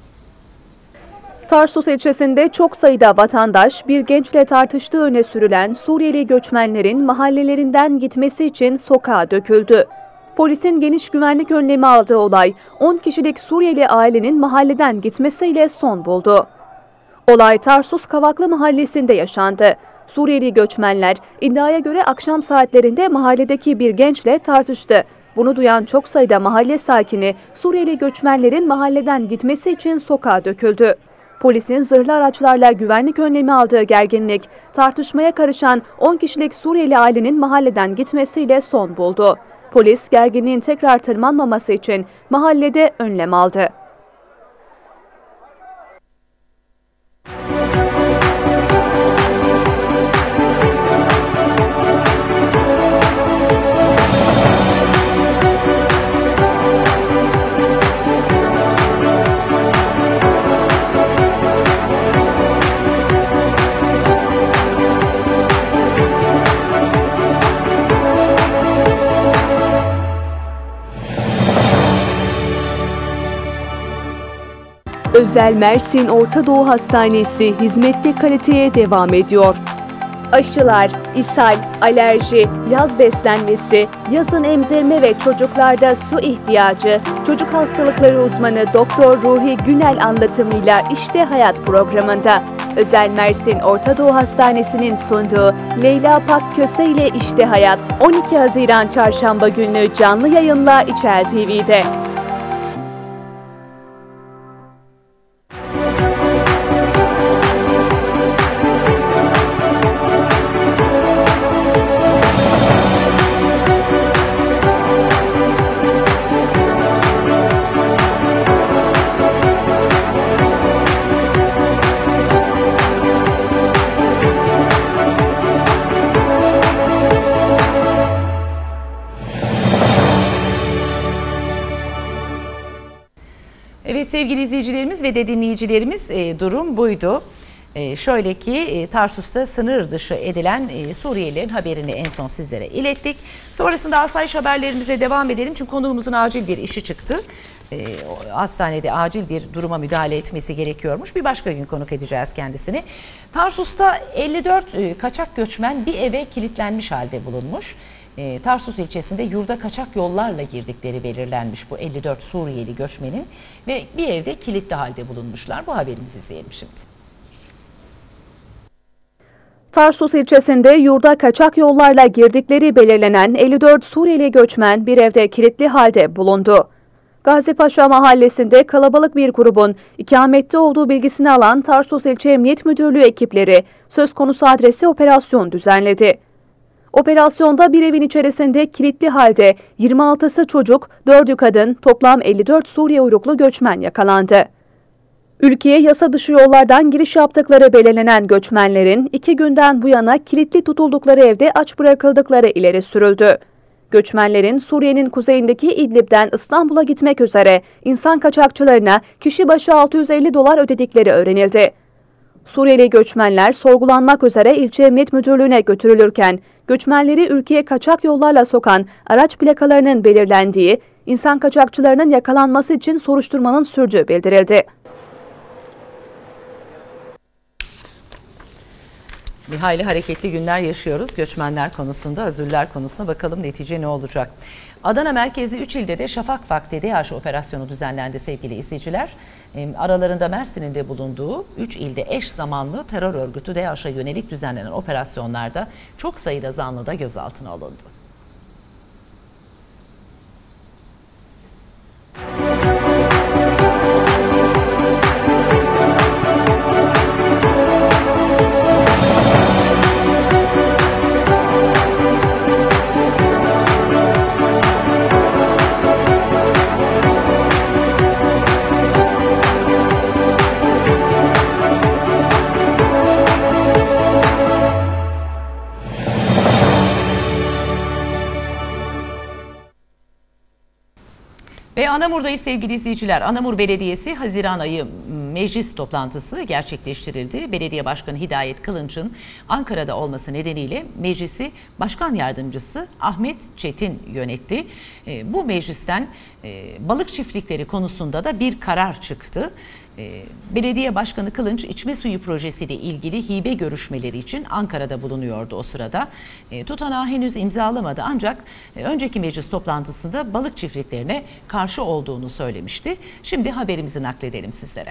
Tarsus ilçesinde çok sayıda vatandaş bir gençle tartıştığı öne sürülen Suriyeli göçmenlerin mahallelerinden gitmesi için sokağa döküldü. Polisin geniş güvenlik önlemi aldığı olay 10 kişilik Suriyeli ailenin mahalleden gitmesiyle son buldu. Olay Tarsus Kavaklı mahallesinde yaşandı. Suriyeli göçmenler iddiaya göre akşam saatlerinde mahalledeki bir gençle tartıştı. Bunu duyan çok sayıda mahalle sakini Suriyeli göçmenlerin mahalleden gitmesi için sokağa döküldü. Polisin zırhlı araçlarla güvenlik önlemi aldığı gerginlik, tartışmaya karışan 10 kişilik Suriyeli ailenin mahalleden gitmesiyle son buldu. Polis gerginliğin tekrar tırmanmaması için mahallede önlem aldı. Özel Mersin Orta Doğu Hastanesi hizmette kaliteye devam ediyor. Aşılar, ishal, alerji, yaz beslenmesi, yazın emzirme ve çocuklarda su ihtiyacı, çocuk hastalıkları uzmanı Doktor Ruhi Günel anlatımıyla İşte Hayat programında Özel Mersin Orta Doğu Hastanesi'nin sunduğu Leyla Pak Köse ile İşte Hayat 12 Haziran Çarşamba günü canlı yayınla İçel TV'de. Evet sevgili izleyicilerimiz ve de dinleyicilerimiz durum buydu. Şöyle ki Tarsus'ta sınır dışı edilen Suriyelilerin haberini en son sizlere ilettik. Sonrasında asayiş haberlerimize devam edelim çünkü konuğumuzun acil bir işi çıktı. Hastanede acil bir duruma müdahale etmesi gerekiyormuş. Bir başka gün konuk edeceğiz kendisini. Tarsus'ta 54 kaçak göçmen bir eve kilitlenmiş halde bulunmuş. Tarsus ilçesinde yurda kaçak yollarla girdikleri belirlenmiş bu 54 Suriyeli göçmenin ve bir evde kilitli halde bulunmuşlar. Bu haberimizi izleyelim şimdi. Tarsus ilçesinde yurda kaçak yollarla girdikleri belirlenen 54 Suriyeli göçmen bir evde kilitli halde bulundu. Gazipaşa mahallesinde kalabalık bir grubun ikamette olduğu bilgisini alan Tarsus İlçe Emniyet Müdürlüğü ekipleri söz konusu adrese operasyon düzenledi. Operasyonda bir evin içerisinde kilitli halde 26'sı çocuk, 4'ü kadın, toplam 54 Suriye uyruklu göçmen yakalandı. Ülkeye yasa dışı yollardan giriş yaptıkları belirlenen göçmenlerin 2 günden bu yana kilitli tutuldukları evde aç bırakıldıkları ileri sürüldü. Göçmenlerin Suriye'nin kuzeyindeki İdlib'den İstanbul'a gitmek üzere insan kaçakçılarına kişi başı $650 ödedikleri öğrenildi. Suriyeli göçmenler sorgulanmak üzere ilçe emniyet müdürlüğüne götürülürken, göçmenleri ülkeye kaçak yollarla sokan araç plakalarının belirlendiği, insan kaçakçılarının yakalanması için soruşturmanın sürdüğü bildirildi. Bir hayli hareketli günler yaşıyoruz göçmenler konusunda, azüller konusunda. Bakalım netice ne olacak? Adana merkezi 3 ilde de şafak vakti DAEŞ operasyonu düzenlendi sevgili izleyiciler. Aralarında Mersin'in de bulunduğu 3 ilde eş zamanlı terör örgütü DAEŞ'e yönelik düzenlenen operasyonlarda çok sayıda zanlı da gözaltına alındı. Ve Anamur'dayız sevgili izleyiciler. Anamur Belediyesi Haziran ayı meclis toplantısı gerçekleştirildi. Belediye Başkanı Hidayet Kılınç'ın Ankara'da olması nedeniyle meclisi Başkan Yardımcısı Ahmet Çetin yönetti. Bu meclisten balık çiftlikleri konusunda da bir karar çıktı. Belediye Başkanı Kılınç içme suyu projesiyle ilgili hibe görüşmeleri için Ankara'da bulunuyordu o sırada. Tutanağı henüz imzalamadı ancak önceki meclis toplantısında balık çiftliklerine karşı olduğunu söylemişti. Şimdi haberimizi nakledelim sizlere.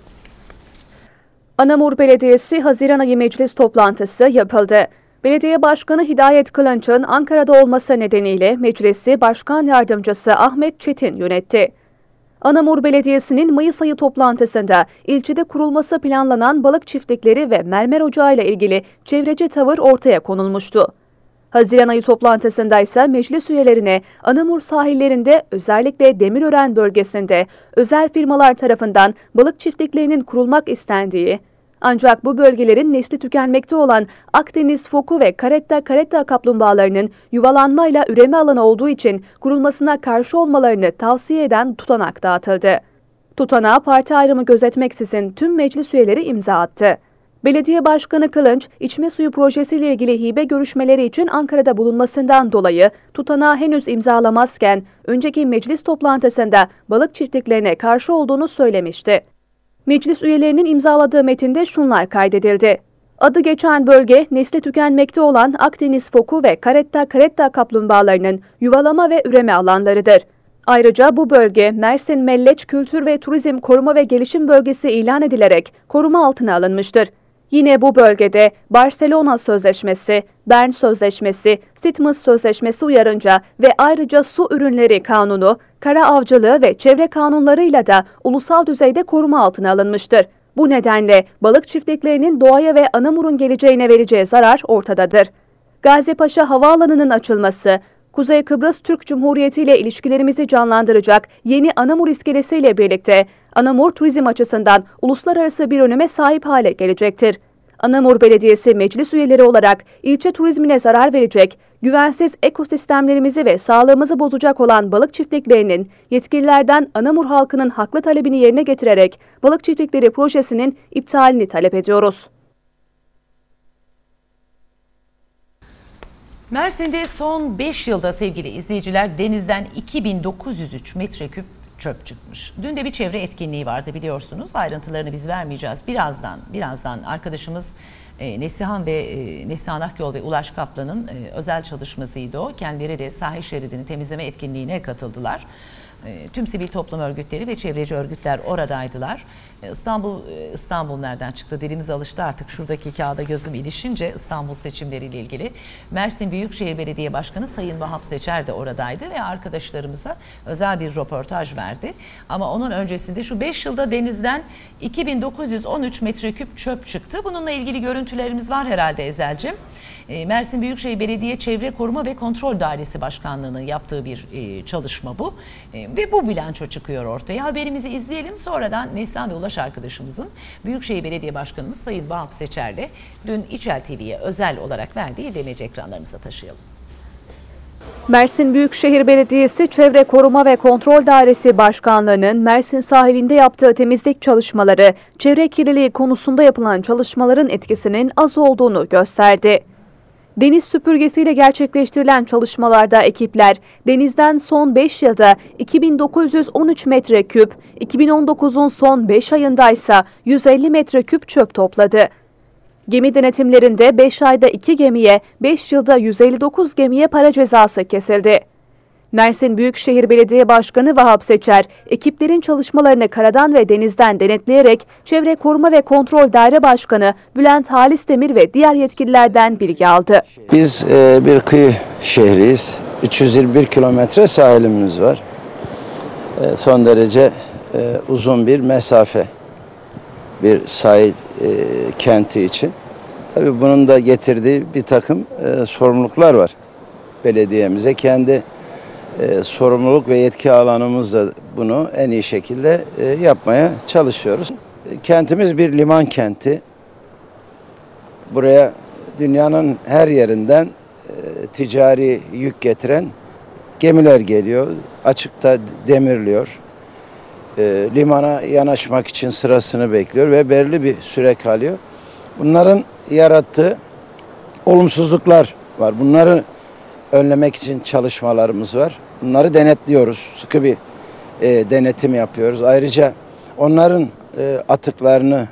Anamur Belediyesi Haziran ayı meclis toplantısı yapıldı. Belediye Başkanı Hidayet Kılınç'ın Ankara'da olması nedeniyle meclisi Başkan Yardımcısı Ahmet Çetin yönetti. Anamur Belediyesi'nin Mayıs ayı toplantısında ilçede kurulması planlanan balık çiftlikleri ve mermer ocağı ile ilgili çevreci tavır ortaya konulmuştu. Haziran ayı toplantısında ise meclis üyelerine Anamur sahillerinde özellikle Demirören bölgesinde özel firmalar tarafından balık çiftliklerinin kurulmak istendiği, ancak bu bölgelerin nesli tükenmekte olan Akdeniz foku ve karetta kaplumbağalarının yuvalanmayla üreme alanı olduğu için kurulmasına karşı olmalarını tavsiye eden tutanak dağıtıldı. Tutanağa parti ayrımı gözetmeksizin tüm meclis üyeleri imza attı. Belediye Başkanı Kılınç, içme suyu projesiyle ilgili hibe görüşmeleri için Ankara'da bulunmasından dolayı tutanağı henüz imzalamazken önceki meclis toplantısında balık çiftliklerine karşı olduğunu söylemişti. Meclis üyelerinin imzaladığı metinde şunlar kaydedildi. Adı geçen bölge nesli tükenmekte olan Akdeniz foku ve karetta kaplumbağalarının yuvalama ve üreme alanlarıdır. Ayrıca bu bölge Mersin Melleç Kültür ve Turizm Koruma ve Gelişim Bölgesi ilan edilerek koruma altına alınmıştır. Yine bu bölgede Barcelona Sözleşmesi, Bern Sözleşmesi, Sitges Sözleşmesi uyarınca ve ayrıca Su Ürünleri Kanunu, Kara Avcılığı ve çevre kanunlarıyla da ulusal düzeyde koruma altına alınmıştır. Bu nedenle balık çiftliklerinin doğaya ve Anamur'un geleceğine vereceği zarar ortadadır. Gazipaşa Havaalanı'nın açılması, Kuzey Kıbrıs Türk Cumhuriyeti ile ilişkilerimizi canlandıracak yeni Anamur iskelesi ile birlikte Anamur turizm açısından uluslararası bir öneme sahip hale gelecektir. Anamur Belediyesi meclis üyeleri olarak ilçe turizmine zarar verecek, güvensiz ekosistemlerimizi ve sağlığımızı bozacak olan balık çiftliklerinin yetkililerden Anamur halkının haklı talebini yerine getirerek balık çiftlikleri projesinin iptalini talep ediyoruz. Mersin'de son 5 yılda sevgili izleyiciler denizden 2903 metreküp çöp çıkmış. Dün de bir çevre etkinliği vardı biliyorsunuz. Ayrıntılarını biz vermeyeceğiz. Birazdan arkadaşımız Neslihan Akyol ve Ulaş Kaplan'ın özel çalışmasıydı o. Kendileri de sahil şeridini temizleme etkinliğine katıldılar. Tüm sivil toplum örgütleri ve çevreci örgütler oradaydılar. İstanbul nereden çıktı? Dilimiz alıştı artık, şuradaki kağıda gözüm ilişince İstanbul seçimleriyle ilgili. Mersin Büyükşehir Belediye Başkanı Sayın Vahap Seçer de oradaydı ve arkadaşlarımıza özel bir röportaj verdi. Ama onun öncesinde şu 5 yılda denizden 2913 metreküp çöp çıktı. Bununla ilgili görüntülerimiz var herhalde Ezel'cim. Mersin Büyükşehir Belediye Çevre Koruma ve Kontrol Dairesi Başkanlığı'nın yaptığı bir çalışma bu. Ve bu bilanço çıkıyor ortaya. Haberimizi izleyelim. Sonradan Neslihan ve Ulaş arkadaşımızın Büyükşehir Belediye Başkanımız Sayın Vahap Seçer'le dün İçel TV'ye özel olarak verdiği demeci ekranlarımıza taşıyalım. Mersin Büyükşehir Belediyesi Çevre Koruma ve Kontrol Dairesi Başkanlığı'nın Mersin sahilinde yaptığı temizlik çalışmaları, çevre kirliliği konusunda yapılan çalışmaların etkisinin az olduğunu gösterdi. Deniz süpürgesiyle gerçekleştirilen çalışmalarda ekipler denizden son 5 yılda 2913 metreküp, 2019'un son 5 ayında ise 150 metreküp çöp topladı. Gemi denetimlerinde 5 ayda 2 gemiye, 5 yılda 159 gemiye para cezası kesildi. Mersin Büyükşehir Belediye Başkanı Vahap Seçer, ekiplerin çalışmalarını karadan ve denizden denetleyerek Çevre Koruma ve Kontrol Daire Başkanı Bülent Halis Demir ve diğer yetkililerden bilgi aldı. Biz bir kıyı şehriyiz. 321 kilometre sahilimiz var. Son derece uzun bir mesafe bir sahil kenti için. Tabii bunun da getirdiği bir takım sorumluluklar var. Belediyemize kendi sorumluluk ve yetki alanımızla bunu en iyi şekilde yapmaya çalışıyoruz. Kentimiz bir liman kenti. Buraya dünyanın her yerinden ticari yük getiren gemiler geliyor. Açıkta demirliyor. Limana yanaşmak için sırasını bekliyor ve belirli bir süre kalıyor. Bunların yarattığı olumsuzluklar var. Bunları önlemek için çalışmalarımız var. Bunları denetliyoruz. Sıkı bir denetim yapıyoruz. Ayrıca onların atıklarını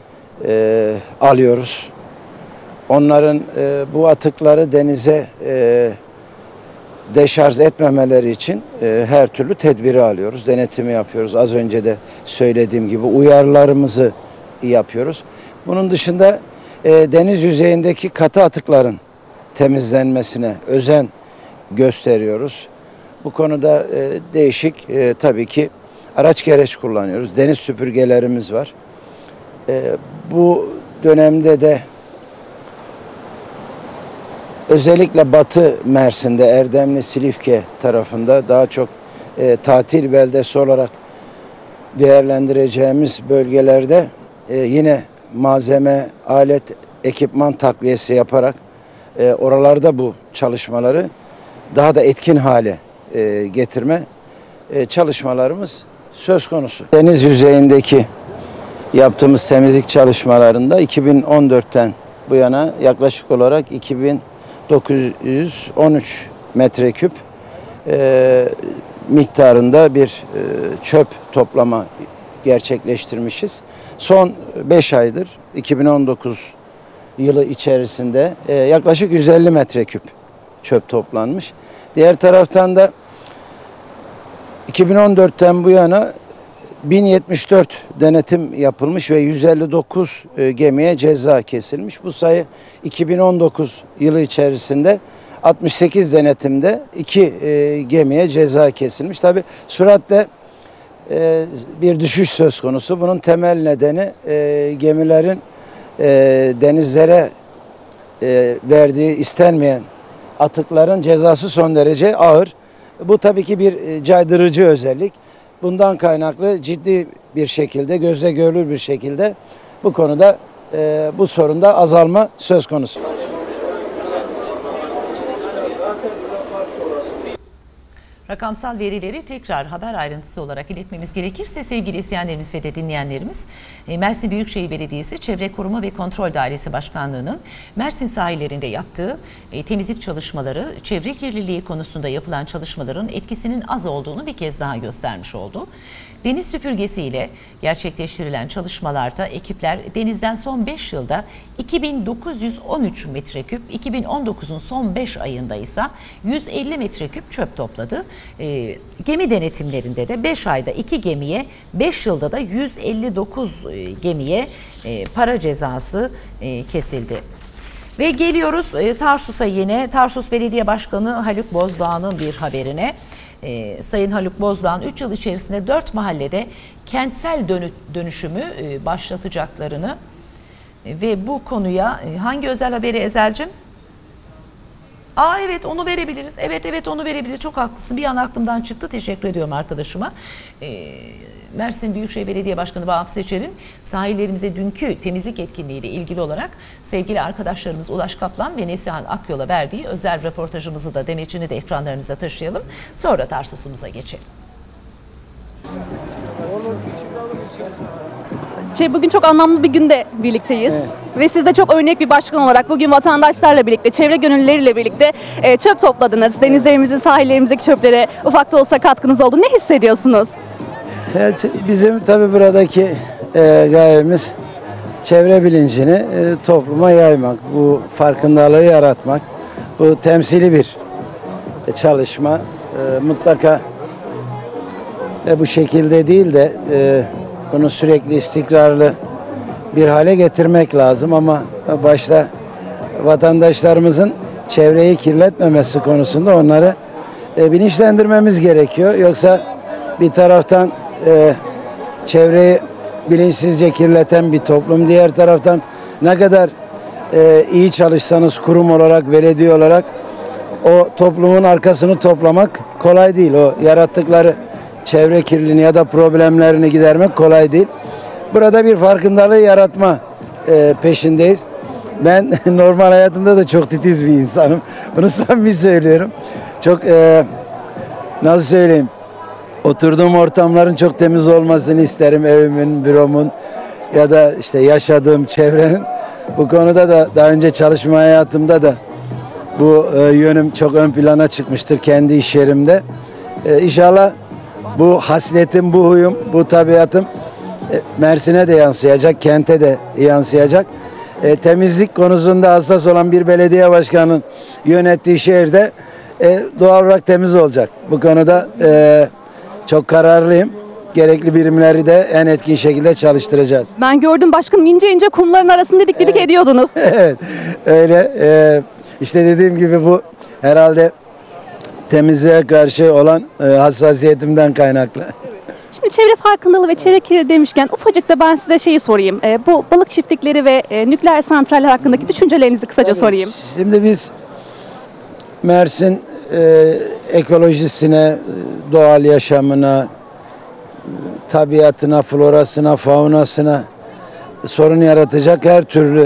alıyoruz. Onların bu atıkları denize deşarj etmemeleri için her türlü tedbiri alıyoruz. Denetimi yapıyoruz. Az önce de söylediğim gibi uyarılarımızı yapıyoruz. Bunun dışında deniz yüzeyindeki katı atıkların temizlenmesine özen gösteriyoruz. Bu konuda değişik tabii ki araç gereç kullanıyoruz. Deniz süpürgelerimiz var. Bu dönemde de özellikle Batı Mersin'de Erdemli, Silifke tarafında daha çok tatil beldesi olarak değerlendireceğimiz bölgelerde yine malzeme, alet, ekipman takviyesi yaparak oralarda bu çalışmaları daha da etkin hale getirme çalışmalarımız söz konusu. Deniz yüzeyindeki yaptığımız temizlik çalışmalarında 2014'ten bu yana yaklaşık olarak 2913 metreküp miktarında bir çöp toplama gerçekleştirmişiz. Son 5 aydır 2019 yılı içerisinde yaklaşık 150 metreküp çöp toplanmış. Diğer taraftan da 2014'ten bu yana 1074 denetim yapılmış ve 159 gemiye ceza kesilmiş. Bu sayı 2019 yılı içerisinde 68 denetimde 2 gemiye ceza kesilmiş. Tabi süratle bir düşüş söz konusu. Bunun temel nedeni gemilerin denizlere verdiği istenmeyen atıkların cezası son derece ağır. Bu tabii ki bir caydırıcı özellik. Bundan kaynaklı ciddi bir şekilde, gözle görülür bir şekilde bu konuda bu sorunda azalma söz konusu. Rakamsal verileri tekrar haber ayrıntısı olarak iletmemiz gerekirse sevgili izleyenlerimiz ve de dinleyenlerimiz, Mersin Büyükşehir Belediyesi Çevre Koruma ve Kontrol Dairesi Başkanlığı'nın Mersin sahillerinde yaptığı temizlik çalışmaları, çevre kirliliği konusunda yapılan çalışmaların etkisinin az olduğunu bir kez daha göstermiş oldu. Deniz süpürgesiyle gerçekleştirilen çalışmalarda ekipler denizden son 5 yılda 2913 metreküp, 2019'un son 5 ayında ise 150 metreküp çöp topladı. Gemi denetimlerinde de 5 ayda 2 gemiye, 5 yılda da 159 gemiye para cezası kesildi. Ve geliyoruz Tarsus'a yine. Tarsus Belediye Başkanı Haluk Bozdağ'ın bir haberine. Sayın Haluk Bozdağ'ın 3 yıl içerisinde 4 mahallede kentsel dönüşümü başlatacaklarını ve bu konuya hangi özel haberi Ezel'cim? Evet onu verebiliriz. Evet onu verebiliriz. Çok haklısın. Bir an aklımdan çıktı. Teşekkür ediyorum arkadaşıma. Mersin Büyükşehir Belediye Başkanı Vahap Seçer'in sahillerimize dünkü temizlik etkinliğiyle ilgili olarak sevgili arkadaşlarımız Ulaş Kaplan ve Neslihan Akyol'a verdiği özel röportajımızı da demeçini de ekranlarınıza taşıyalım. Sonra Tarsus'umuza geçelim. Bugün çok anlamlı bir günde birlikteyiz. Evet. Ve siz de çok örnek bir başkan olarak bugün vatandaşlarla birlikte, çevre gönüllüleriyle birlikte çöp topladınız. Denizlerimizin, sahillerimizdeki çöplere ufak da olsa katkınız oldu. Ne hissediyorsunuz? Evet, bizim tabii buradaki gayemiz çevre bilincini topluma yaymak, bu farkındalığı yaratmak, bu temsili bir çalışma. Mutlaka bu şekilde değil de bunu sürekli istikrarlı bir hale getirmek lazım ama başta vatandaşlarımızın çevreyi kirletmemesi konusunda onları bilinçlendirmemiz gerekiyor. Yoksa bir taraftan çevreyi bilinçsizce kirleten bir toplum, diğer taraftan ne kadar iyi çalışsanız kurum olarak, belediye olarak o toplumun arkasını toplamak kolay değil. O yarattıkları çevre kirliliğini ya da problemlerini gidermek kolay değil. Burada bir farkındalığı yaratma peşindeyiz. Ben normal hayatımda da çok titiz bir insanım. Bunu samimi söylüyorum. Çok nasıl söyleyeyim? Oturduğum ortamların çok temiz olmasını isterim. Evimin, büromun ya da işte yaşadığım çevrenin. Bu konuda da daha önce çalışma hayatımda da bu yönüm çok ön plana çıkmıştır kendi iş yerimde. İnşallah bu hasletim, bu huyum, bu tabiatım Mersin'e de yansıyacak, kente de yansıyacak. Temizlik konusunda hassas olan bir belediye başkanının yönettiği şehirde doğal olarak temiz olacak. Bu konuda çok kararlıyım. Gerekli birimleri de en etkin şekilde çalıştıracağız. Ben gördüm başkanım, ince kumların arasında didik ediyordunuz. Evet, öyle. İşte dediğim gibi bu herhalde temizliğe karşı olan hassasiyetimden kaynaklı. Şimdi çevre farkındalığı ve çevre kirliliği demişken ufacık da ben size şeyi sorayım. Bu balık çiftlikleri ve nükleer santraller hakkındaki düşüncelerinizi kısaca sorayım. Şimdi biz Mersin ekolojisine, doğal yaşamına, tabiatına, florasına, faunasına sorun yaratacak her türlü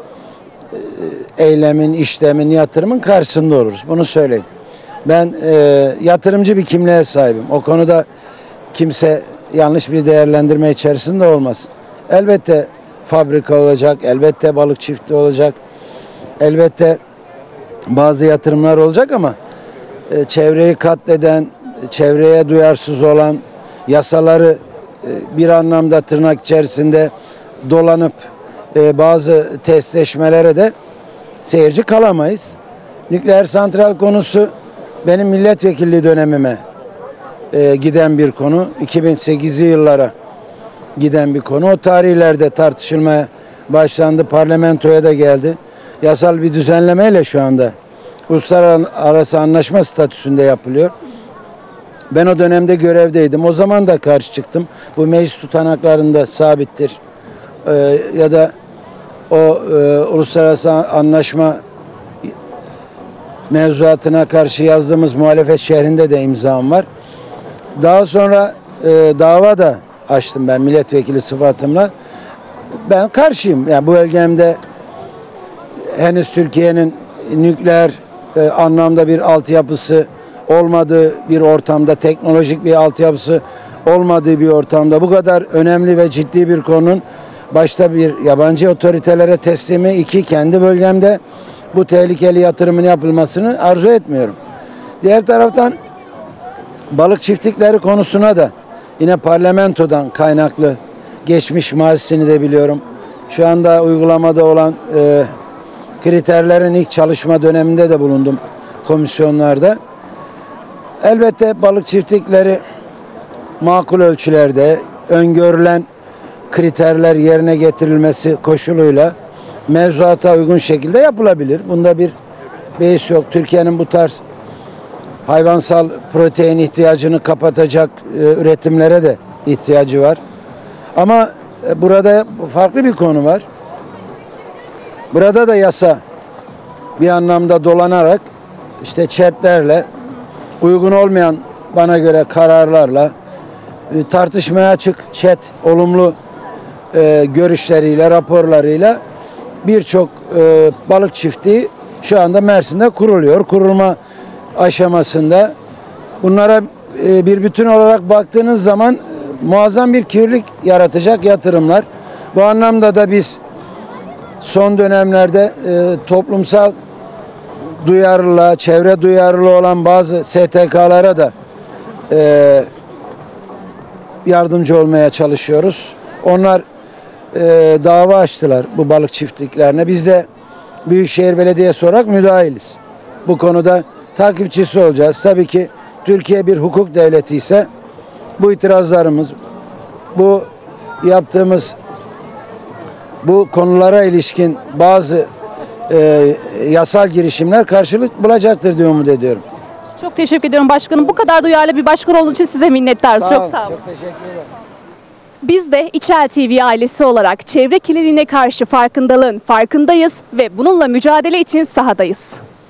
eylemin, işlemin, yatırımın karşısında oluruz. Bunu söyleyeyim. Ben yatırımcı bir kimliğe sahibim. O konuda kimse yanlış bir değerlendirme içerisinde olmasın. Elbette fabrika olacak, elbette balık çiftliği olacak, elbette bazı yatırımlar olacak ama çevreyi katleden, çevreye duyarsız olan, yasaları bir anlamda tırnak içerisinde dolanıp bazı testleşmelere de seyirci kalamayız. Nükleer santral konusu benim milletvekilliği dönemime giden bir konu. 2008'li yıllara giden bir konu. O tarihlerde tartışılmaya başlandı. Parlamentoya da geldi. Yasal bir düzenlemeyle şu anda uluslararası anlaşma statüsünde yapılıyor. Ben o dönemde görevdeydim. O zaman da karşı çıktım. Bu meclis tutanaklarında sabittir. Ya da o uluslararası anlaşma mevzuatına karşı yazdığımız muhalefet şehrinde de imzam var. Daha sonra dava da açtım ben milletvekili sıfatımla. Ben karşıyım. Yani bu bölgemde henüz Türkiye'nin nükleer anlamda bir altyapısı olmadığı bir ortamda, teknolojik bir altyapısı olmadığı bir ortamda bu kadar önemli ve ciddi bir konunun başta bir yabancı otoritelere teslimi, iki kendi bölgemde bu tehlikeli yatırımın yapılmasını arzu etmiyorum. Diğer taraftan balık çiftlikleri konusuna da yine parlamentodan kaynaklı geçmiş mazisini de biliyorum. Şu anda uygulamada olan kriterlerin ilk çalışma döneminde de bulundum komisyonlarda. Elbette balık çiftlikleri makul ölçülerde öngörülen kriterler yerine getirilmesi koşuluyla mevzuata uygun şekilde yapılabilir. Bunda bir beis yok. Türkiye'nin bu tarz hayvansal protein ihtiyacını kapatacak üretimlere de ihtiyacı var. Ama burada farklı bir konu var. Burada da yasa bir anlamda dolanarak işte chatlerle uygun olmayan bana göre kararlarla tartışmaya açık chat olumlu görüşleriyle, raporlarıyla birçok balık çiftliği şu anda Mersin'de kuruluyor. Kurulma aşamasında. Bunlara bir bütün olarak baktığınız zaman muazzam bir kirlilik yaratacak yatırımlar. Bu anlamda da biz son dönemlerde toplumsal duyarlılığa, çevre duyarlılığı olan bazı STK'lara da yardımcı olmaya çalışıyoruz. Onlar dava açtılar bu balık çiftliklerine. Biz de Büyükşehir Belediyesi olarak müdahiliz. Bu konuda takipçisi olacağız. Tabii ki Türkiye bir hukuk devleti ise bu itirazlarımız, bu yaptığımız bu konulara ilişkin bazı yasal girişimler karşılık bulacaktır diye umut ediyorum. Çok teşekkür ediyorum başkanım. Bu kadar duyarlı bir başkan olduğu için size minnettarız. Çok sağ olun. Çok teşekkür ederim. Biz de İçel TV ailesi olarak çevre kirliliğine karşı farkındalığın farkındayız ve bununla mücadele için sahadayız.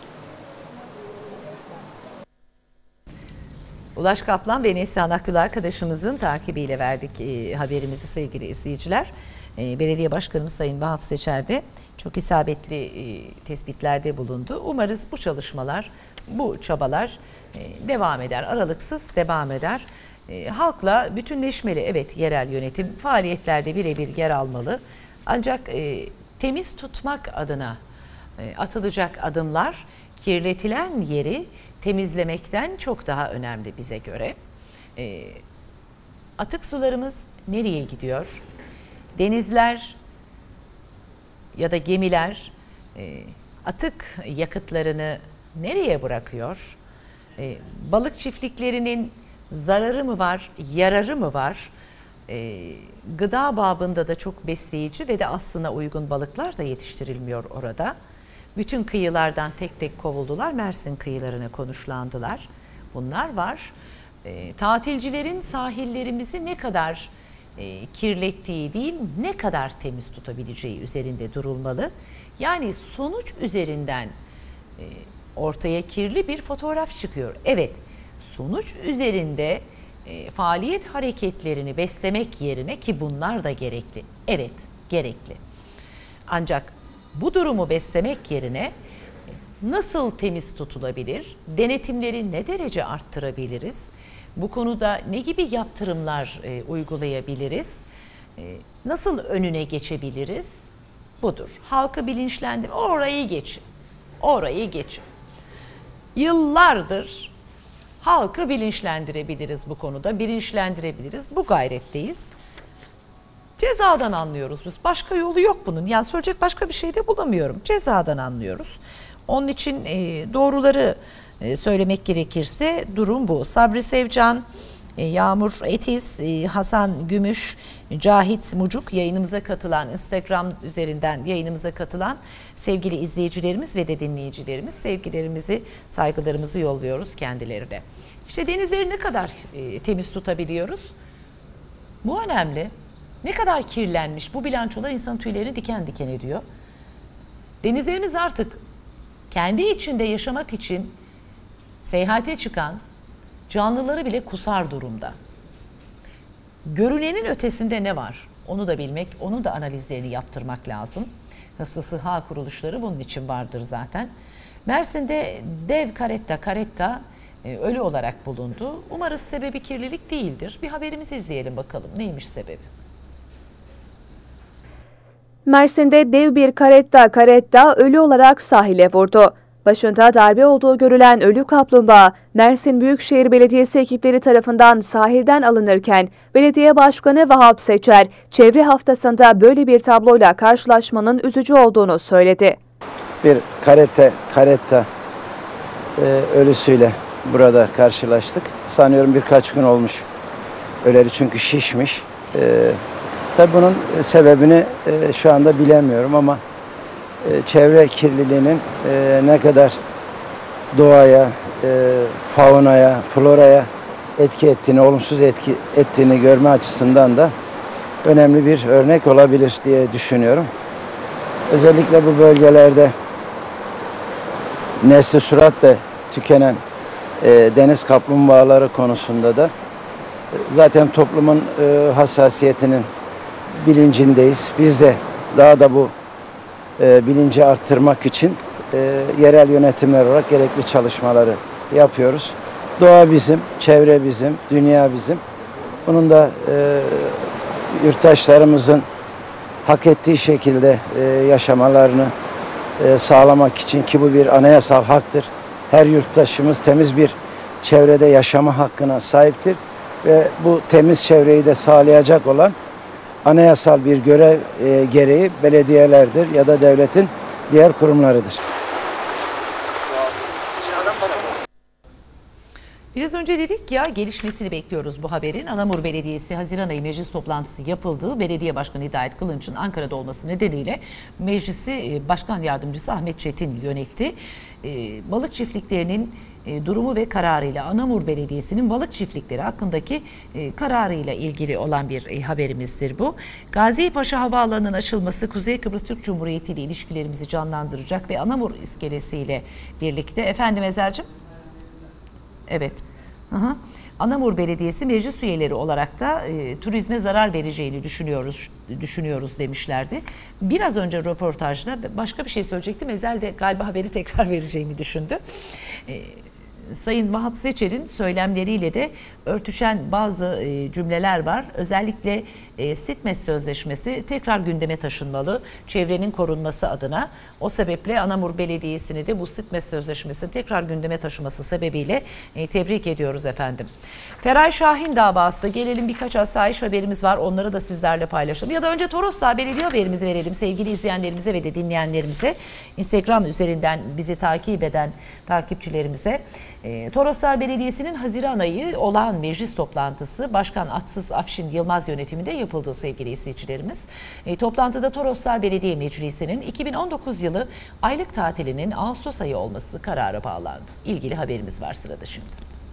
Ulaş Kaplan ve Neslihan Akgül arkadaşımızın takibiyle verdik haberimizi sevgili izleyiciler. Belediye Başkanımız Sayın Vahap Seçer de çok isabetli tespitlerde bulundu. Umarız bu çalışmalar, bu çabalar devam eder, aralıksız devam eder. Halkla bütünleşmeli, evet, yerel yönetim faaliyetlerde birebir yer almalı. Ancak temiz tutmak adına atılacak adımlar kirletilen yeri temizlemekten çok daha önemli bize göre. Atık sularımız nereye gidiyor? Denizler ya da gemiler atık yakıtlarını nereye bırakıyor? Balık çiftliklerinin zararı mı var, yararı mı var? Gıda babında da çok besleyici ve de aslına uygun balıklar da yetiştirilmiyor orada. Bütün kıyılardan tek tek kovuldular, Mersin kıyılarına konuşlandılar. Bunlar var. Tatilcilerin sahillerimizi ne kadar kirlettiği değil, ne kadar temiz tutabileceği üzerinde durulmalı. Yani sonuç üzerinden ortaya kirli bir fotoğraf çıkıyor. Evet, sonuç üzerinde faaliyet hareketlerini beslemek yerine, ki bunlar da gerekli. Evet, gerekli. Ancak bu durumu beslemek yerine nasıl temiz tutulabilir? Denetimleri ne derece arttırabiliriz? Bu konuda ne gibi yaptırımlar uygulayabiliriz? Nasıl önüne geçebiliriz? Budur. Halkı bilinçlendir. Orayı geçin. Orayı geçin. Yıllardır halkı bilinçlendirebiliriz bu konuda, bilinçlendirebiliriz. Bu gayretteyiz. Cezadan anlıyoruz biz. Başka yolu yok bunun. Yani söyleyecek başka bir şey de bulamıyorum. Cezadan anlıyoruz. Onun için doğruları söylemek gerekirse durum bu. Sabri Sevcan, Yağmur Etiz, Hasan Gümüş, Cahit Mucuk yayınımıza katılan, Instagram üzerinden yayınımıza katılan sevgili izleyicilerimiz ve de dinleyicilerimiz, sevgilerimizi, saygılarımızı yolluyoruz kendilerine. İşte denizleri ne kadar temiz tutabiliyoruz? Bu önemli. Ne kadar kirlenmiş, bu bilançolar insanın tüylerini diken diken ediyor. Denizlerimiz artık kendi içinde yaşamak için seyahate çıkan canlıları bile kusar durumda. Görünenin ötesinde ne var? Onu da bilmek, onun da analizlerini yaptırmak lazım. Hıfzı Sıha kuruluşları bunun için vardır zaten. Mersin'de dev karetta ölü olarak bulundu. Umarız sebebi kirlilik değildir. Bir haberimizi izleyelim bakalım. Neymiş sebebi? Mersin'de dev bir karetta ölü olarak sahile vurdu. Başında darbe olduğu görülen ölü kaplumbağa, Mersin Büyükşehir Belediyesi ekipleri tarafından sahilden alınırken Belediye Başkanı Vahap Seçer, çevre haftasında böyle bir tabloyla karşılaşmanın üzücü olduğunu söyledi. Bir karetta ölüsüyle burada karşılaştık. Sanıyorum birkaç gün olmuş. Öleli çünkü şişmiş. Tabii bunun sebebini şu anda bilemiyorum ama çevre kirliliğinin ne kadar doğaya, faunaya, floraya etki ettiğini, olumsuz etki ettiğini görme açısından da önemli bir örnek olabilir diye düşünüyorum. Özellikle bu bölgelerde nesli süratle tükenen deniz kaplumbağaları konusunda da zaten toplumun hassasiyetinin bilincindeyiz. Biz de daha da bu bilinci arttırmak için yerel yönetimler olarak gerekli çalışmaları yapıyoruz. Doğa bizim, çevre bizim, dünya bizim. Bunun da yurttaşlarımızın hak ettiği şekilde yaşamalarını sağlamak için, ki bu bir anayasal haktır. Her yurttaşımız temiz bir çevrede yaşama hakkına sahiptir ve bu temiz çevreyi de sağlayacak olan anayasal bir görev gereği belediyelerdir ya da devletin diğer kurumlarıdır. Biraz önce dedik ya, gelişmesini bekliyoruz bu haberin. Anamur Belediyesi Haziran ayı meclis toplantısı yapıldı. Belediye Başkanı Hidayet Kılınç'ın Ankara'da olması nedeniyle meclisi Başkan Yardımcısı Ahmet Çetin yönetti. Balık çiftliklerinin durumu ve kararıyla, Anamur Belediyesi'nin balık çiftlikleri hakkındaki kararıyla ilgili olan bir haberimizdir bu. Gazi Paşa Havaalanı'nın açılması Kuzey Kıbrıs Türk Cumhuriyeti ile ilişkilerimizi canlandıracak ve Anamur iskelesiyle birlikte. Efendim Ezel'cim? Evet. Aha. Anamur Belediyesi meclis üyeleri olarak da turizme zarar vereceğini düşünüyoruz demişlerdi. Biraz önce röportajda başka bir şey söyleyecektim. Ezel de galiba haberi tekrar vereceğimi düşündü. Sayın Vahap Seçer'in söylemleriyle de örtüşen bazı cümleler var. Özellikle SİTMES Sözleşmesi tekrar gündeme taşınmalı, çevrenin korunması adına. O sebeple Anamur Belediyesi'ni de bu SİTMES Sözleşmesi'nin tekrar gündeme taşıması sebebiyle tebrik ediyoruz efendim. Feray Şahin davası, gelelim birkaç asayiş haberimiz var, onları da sizlerle paylaşalım. Ya da önce Toroslar Belediye haberimizi verelim sevgili izleyenlerimize ve de dinleyenlerimize. Instagram üzerinden bizi takip eden takipçilerimize. Toroslar Belediyesi'nin Haziran ayı olağan meclis toplantısı Başkan Atsız Afşin Yılmaz yönetiminde yapıldı sevgili izleyicilerimiz. Toplantıda Toroslar Belediye Meclisi'nin 2019 yılı aylık tatilinin Ağustos ayı olması karara bağlandı. İlgili haberimiz var sırada şimdi.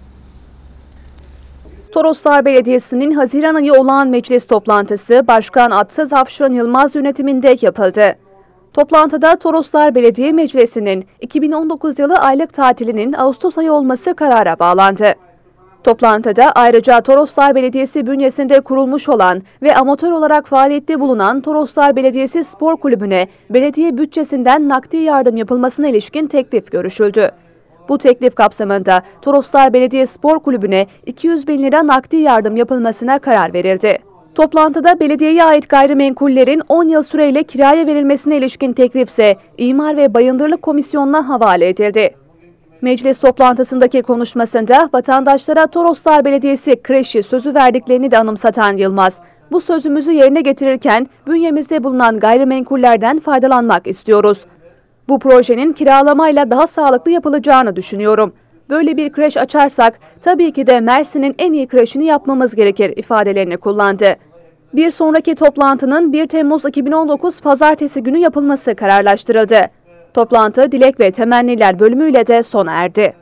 Toroslar Belediyesi'nin Haziran ayı olağan meclis toplantısı Başkan Atsız Afşin Yılmaz yönetiminde yapıldı. Toplantıda Toroslar Belediye Meclisi'nin 2019 yılı aylık tatilinin Ağustos ayı olması karara bağlandı. Toplantıda ayrıca Toroslar Belediyesi bünyesinde kurulmuş olan ve amatör olarak faaliyette bulunan Toroslar Belediyesi Spor Kulübü'ne belediye bütçesinden nakdi yardım yapılmasına ilişkin teklif görüşüldü. Bu teklif kapsamında Toroslar Belediye Spor Kulübü'ne 200.000 lira nakdi yardım yapılmasına karar verildi. Toplantıda belediyeye ait gayrimenkullerin 10 yıl süreyle kiraya verilmesine ilişkin teklif ise İmar ve Bayındırlık Komisyonu'na havale edildi. Meclis toplantısındaki konuşmasında vatandaşlara Toroslar Belediyesi kreşi sözü verdiklerini de anımsatan Yılmaz, bu sözümüzü yerine getirirken bünyemizde bulunan gayrimenkullerden faydalanmak istiyoruz. Bu projenin kiralamayla daha sağlıklı yapılacağını düşünüyorum. Böyle bir kreş açarsak tabii ki de Mersin'in en iyi kreşini yapmamız gerekir ifadelerini kullandı. Bir sonraki toplantının 1 Temmuz 2019 Pazartesi günü yapılması kararlaştırıldı. Toplantı dilek ve temenniler bölümüyle de sona erdi.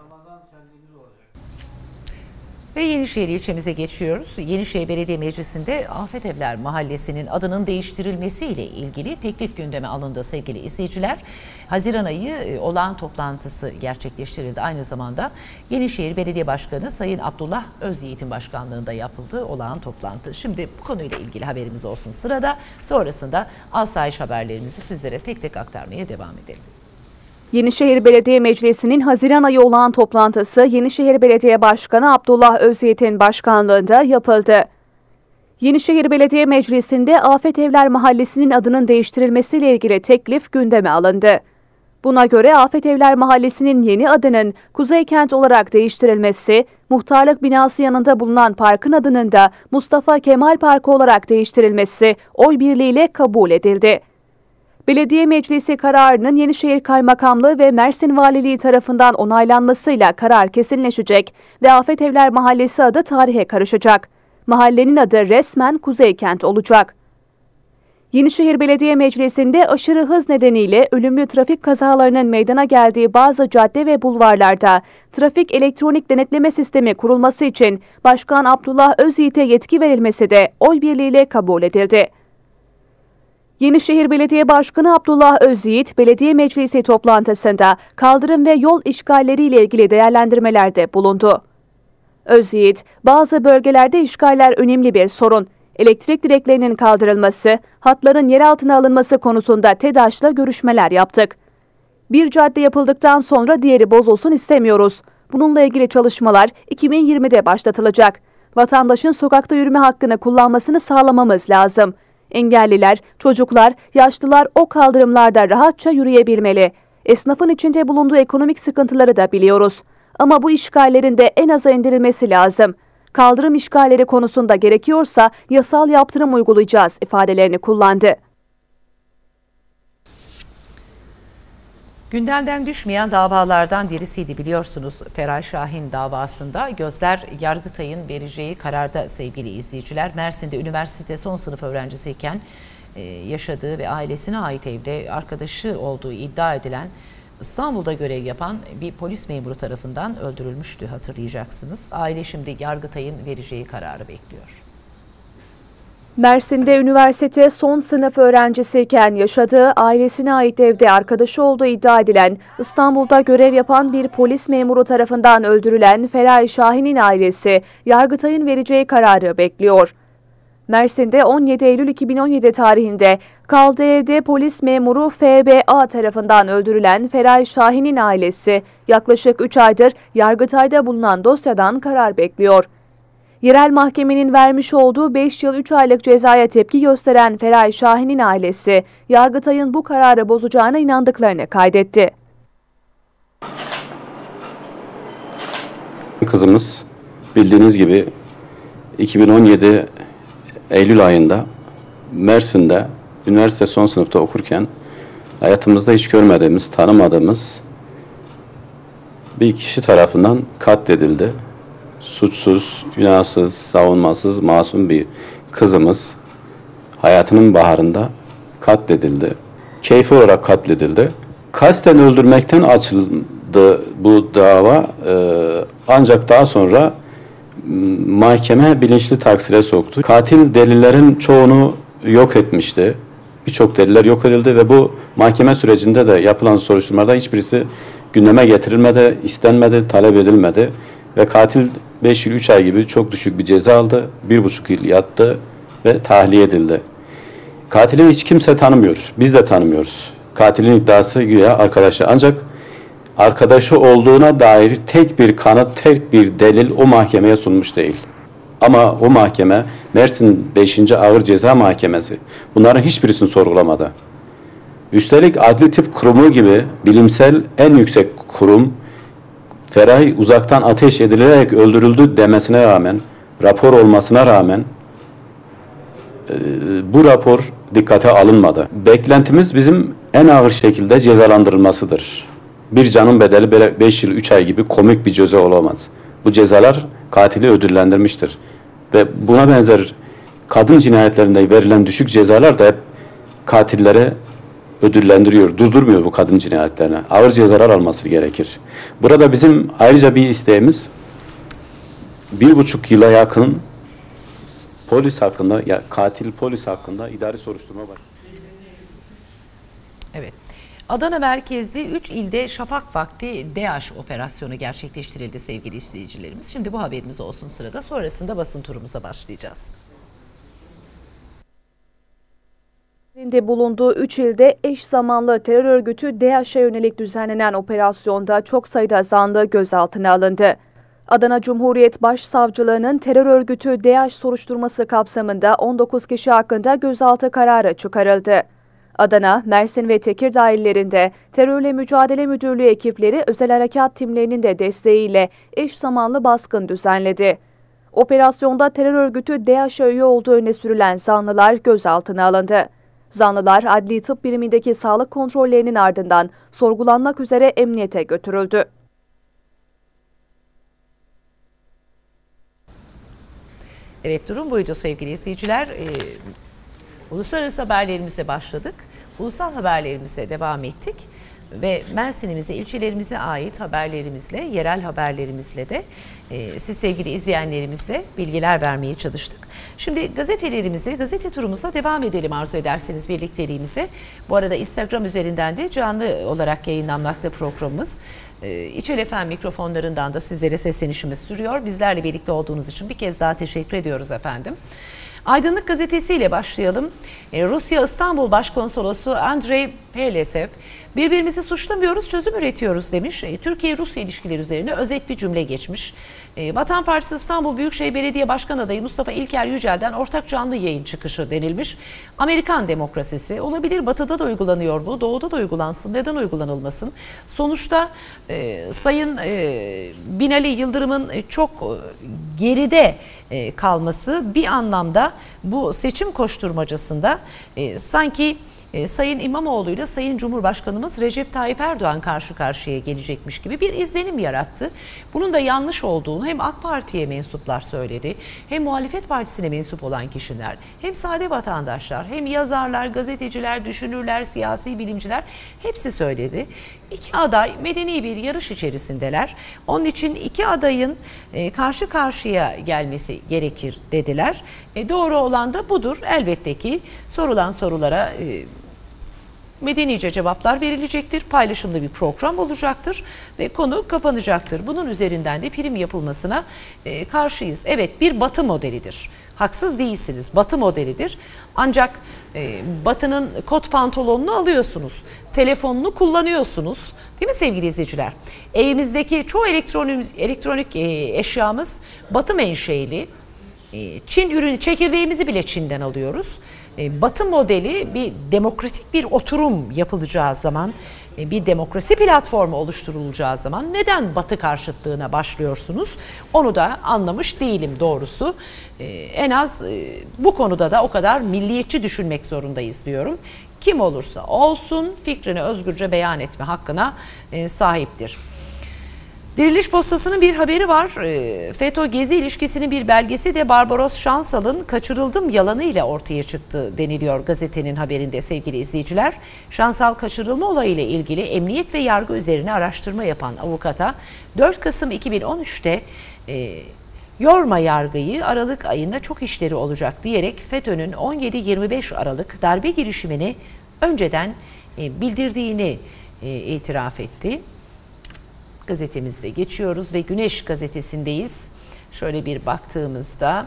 Ve Yenişehir ilçemize geçiyoruz. Yenişehir Belediye Meclisi'nde Afet Evler Mahallesi'nin adının değiştirilmesiyle ilgili teklif gündeme alındı sevgili izleyiciler. Haziran ayı olağan toplantısı gerçekleştirildi. Aynı zamanda Yenişehir Belediye Başkanı Sayın Abdullah Özyiğit'in başkanlığında yapıldığı olağan toplantı. Şimdi bu konuyla ilgili haberimiz olsun sırada. Sonrasında asayiş haberlerimizi sizlere tek tek aktarmaya devam edelim. Yenişehir Belediye Meclisi'nin Haziran ayı olağan toplantısı Yenişehir Belediye Başkanı Abdullah Özyiğit'in başkanlığında yapıldı. Yenişehir Belediye Meclisi'nde Afet Evler Mahallesi'nin adının değiştirilmesiyle ilgili teklif gündeme alındı. Buna göre Afet Evler Mahallesi'nin yeni adının Kuzeykent olarak değiştirilmesi, muhtarlık binası yanında bulunan parkın adının da Mustafa Kemal Parkı olarak değiştirilmesi oy birliğiyle kabul edildi. Belediye Meclisi kararının Yenişehir Kaymakamlığı ve Mersin Valiliği tarafından onaylanmasıyla karar kesinleşecek ve Afet Evler Mahallesi adı tarihe karışacak. Mahallenin adı resmen Kuzeykent olacak. Yenişehir Belediye Meclisi'nde aşırı hız nedeniyle ölümlü trafik kazalarının meydana geldiği bazı cadde ve bulvarlarda trafik elektronik denetleme sistemi kurulması için Başkan Abdullah Özyiğit'e yetki verilmesi de oy birliğiyle kabul edildi. Yenişehir Belediye Başkanı Abdullah Özyiğit, Belediye Meclisi toplantısında kaldırım ve yol işgalleriyle ilgili değerlendirmelerde bulundu. Özyiğit, bazı bölgelerde işgaller önemli bir sorun. Elektrik direklerinin kaldırılması, hatların yer altına alınması konusunda TEDAŞ'la görüşmeler yaptık. Bir cadde yapıldıktan sonra diğeri bozulsun istemiyoruz. Bununla ilgili çalışmalar 2020'de başlatılacak. Vatandaşın sokakta yürüme hakkını kullanmasını sağlamamız lazım. Engelliler, çocuklar, yaşlılar o kaldırımlarda rahatça yürüyebilmeli. Esnafın içinde bulunduğu ekonomik sıkıntıları da biliyoruz. Ama bu işgallerin de en aza indirilmesi lazım. Kaldırım işgalleri konusunda gerekiyorsa yasal yaptırım uygulayacağız ifadelerini kullandı. Gündemden düşmeyen davalardan birisiydi biliyorsunuz Feray Şahin davasında. Gözler Yargıtay'ın vereceği kararda sevgili izleyiciler. Mersin'de üniversite son sınıf öğrencisiyken yaşadığı ve ailesine ait evde arkadaşı olduğu iddia edilen İstanbul'da görev yapan bir polis memuru tarafından öldürülmüştü hatırlayacaksınız. Aile şimdi Yargıtay'ın vereceği kararı bekliyor. Mersin'de üniversite son sınıf öğrencisiyken yaşadığı ailesine ait evde arkadaşı olduğu iddia edilen İstanbul'da görev yapan bir polis memuru tarafından öldürülen Feray Şahin'in ailesi Yargıtay'ın vereceği kararı bekliyor. Mersin'de 17 Eylül 2017 tarihinde kaldığı evde polis memuru FBA tarafından öldürülen Feray Şahin'in ailesi yaklaşık 3 aydır Yargıtay'da bulunan dosyadan karar bekliyor. Yerel mahkemenin vermiş olduğu 5 yıl 3 aylık cezaya tepki gösteren Feray Şahin'in ailesi, Yargıtay'ın bu kararı bozacağına inandıklarını kaydetti. Kızımız bildiğiniz gibi 2017 Eylül ayında Mersin'de üniversite son sınıfta okurken hayatımızda hiç görmediğimiz, tanımadığımız bir kişi tarafından katledildi. Suçsuz, günahsız, savunmasız, masum bir kızımız hayatının baharında katledildi. Keyfi olarak katledildi. Kasten öldürmekten açıldı bu dava. Ancak daha sonra mahkeme bilinçli taksire soktu. Katil delillerin çoğunu yok etmişti. Birçok deliller yok edildi ve bu mahkeme sürecinde de yapılan soruşturmalarda hiçbirisi gündeme getirilmedi, istenmedi, talep edilmedi. Ve katil 5 yıl 3 ay gibi çok düşük bir ceza aldı. 1,5 yıl yattı ve tahliye edildi. Katili hiç kimse tanımıyor. Biz de tanımıyoruz. Katilin iddiası güya arkadaşı. Ancak arkadaşı olduğuna dair tek bir kanıt, tek bir delil o mahkemeye sunmuş değil. Ama o mahkeme, Mersin 5. Ağır Ceza Mahkemesi bunların hiçbirisini sorgulamadı. Üstelik Adli Tıp Kurumu gibi bilimsel en yüksek kurum Ferahi uzaktan ateş edilerek öldürüldü demesine rağmen, rapor olmasına rağmen bu rapor dikkate alınmadı. Beklentimiz bizim en ağır şekilde cezalandırılmasıdır. Bir canın bedeli 5 yıl 3 ay gibi komik bir ceza olamaz. Bu cezalar katili ödüllendirmiştir. Ve buna benzer kadın cinayetlerinde verilen düşük cezalar da hep katillere ödüllendiriyor, durdurmuyor bu kadın cinayetlerine. Ağır cezalar alması gerekir. Burada bizim ayrıca bir isteğimiz 1,5 yıla yakın polis hakkında, katil polis hakkında idari soruşturma var. Evet. Adana merkezli 3 ilde şafak vakti DAEŞ operasyonu gerçekleştirildi sevgili izleyicilerimiz. Şimdi bu haberimiz olsun sırada. Sonrasında basın turumuza başlayacağız. Bulunduğu 3 ilde eş zamanlı terör örgütü DAEŞ'e yönelik düzenlenen operasyonda çok sayıda zanlı gözaltına alındı. Adana Cumhuriyet Başsavcılığı'nın terör örgütü DAEŞ soruşturması kapsamında 19 kişi hakkında gözaltı kararı çıkarıldı. Adana, Mersin ve Tekirdağ illerinde Terörle Mücadele Müdürlüğü ekipleri özel harekat timlerinin de desteğiyle eş zamanlı baskın düzenledi. Operasyonda terör örgütü DAEŞ'e üye olduğu öne sürülen zanlılar gözaltına alındı. Zanlılar adli tıp birimindeki sağlık kontrollerinin ardından sorgulanmak üzere emniyete götürüldü. Evet, durum buydu sevgili izleyiciler. Uluslararası haberlerimize başladık. Ulusal haberlerimize devam ettik. Ve Mersin'imize, ilçelerimize ait haberlerimizle, yerel haberlerimizle de siz sevgili izleyenlerimize bilgiler vermeye çalıştık. Şimdi gazetelerimize, gazete turumuza devam edelim arzu ederseniz birlikteliğimize. Bu arada Instagram üzerinden de canlı olarak yayınlanmakta programımız. İçel FM mikrofonlarından da sizlere seslenişimiz sürüyor. Bizlerle birlikte olduğunuz için bir kez daha teşekkür ediyoruz efendim. Aydınlık Gazetesi ile başlayalım. Rusya İstanbul Başkonsolosu Andrei Pelesev, birbirimizi suçlamıyoruz, çözüm üretiyoruz demiş. Türkiye-Rusya ilişkileri üzerine özet bir cümle geçmiş. Vatan Partisi İstanbul Büyükşehir Belediye Başkan Adayı Mustafa İlker Yücel'den ortak canlı yayın çıkışı denilmiş. Amerikan demokrasisi olabilir, Batı'da da uygulanıyor bu, Doğu'da da uygulansın, neden uygulanılmasın? Sonuçta Sayın Binali Yıldırım'ın çok geride kalması bir anlamda bu seçim koşturmacasında sanki Sayın İmamoğlu ile Sayın Cumhurbaşkanımız Recep Tayyip Erdoğan karşı karşıya gelecekmiş gibi bir izlenim yarattı. Bunun da yanlış olduğunu hem AK Parti'ye mensuplar söyledi, hem muhalefet partisine mensup olan kişiler, hem sade vatandaşlar, hem yazarlar, gazeteciler, düşünürler, siyasi bilimciler hepsi söyledi. İki aday medeni bir yarış içerisindeler. Onun için iki adayın karşı karşıya gelmesi gerekir dediler. Doğru olan da budur. Elbette ki sorulan sorulara medenice cevaplar verilecektir. Paylaşımlı bir program olacaktır ve konu kapanacaktır. Bunun üzerinden de prim yapılmasına karşıyız. Evet, bir Batı modelidir. Haksız değilsiniz. Batı modelidir. Ancak Batı'nın kot pantolonunu alıyorsunuz. Telefonunu kullanıyorsunuz. Değil mi sevgili izleyiciler? Evimizdeki çoğu elektronik eşyamız Batı menşeili. Çin ürünü, çekirdeğimizi bile Çin'den alıyoruz. Batı modeli bir demokratik bir oturum yapılacağı zaman, bir demokrasi platformu oluşturulacağı zaman neden Batı karşıtlığına başlıyorsunuz? Onu da anlamış değilim doğrusu. En az bu konuda da o kadar milliyetçi düşünmek zorundayız diyorum. Kim olursa olsun fikrini özgürce beyan etme hakkına sahiptir. Diriliş Postası'nın bir haberi var. FETÖ-Gezi ilişkisinin bir belgesi de Barbaros Şansal'ın kaçırıldım yalanıyla ortaya çıktı deniliyor gazetenin haberinde sevgili izleyiciler. Şansal kaçırılma olayıyla ilgili emniyet ve yargı üzerine araştırma yapan avukata 4 Kasım 2013'te yorma yargıyı, Aralık ayında çok işleri olacak diyerek FETÖ'nün 17-25 Aralık darbe girişimini önceden bildirdiğini itiraf etti. Gazetemizde geçiyoruz ve Güneş gazetesindeyiz. Şöyle bir baktığımızda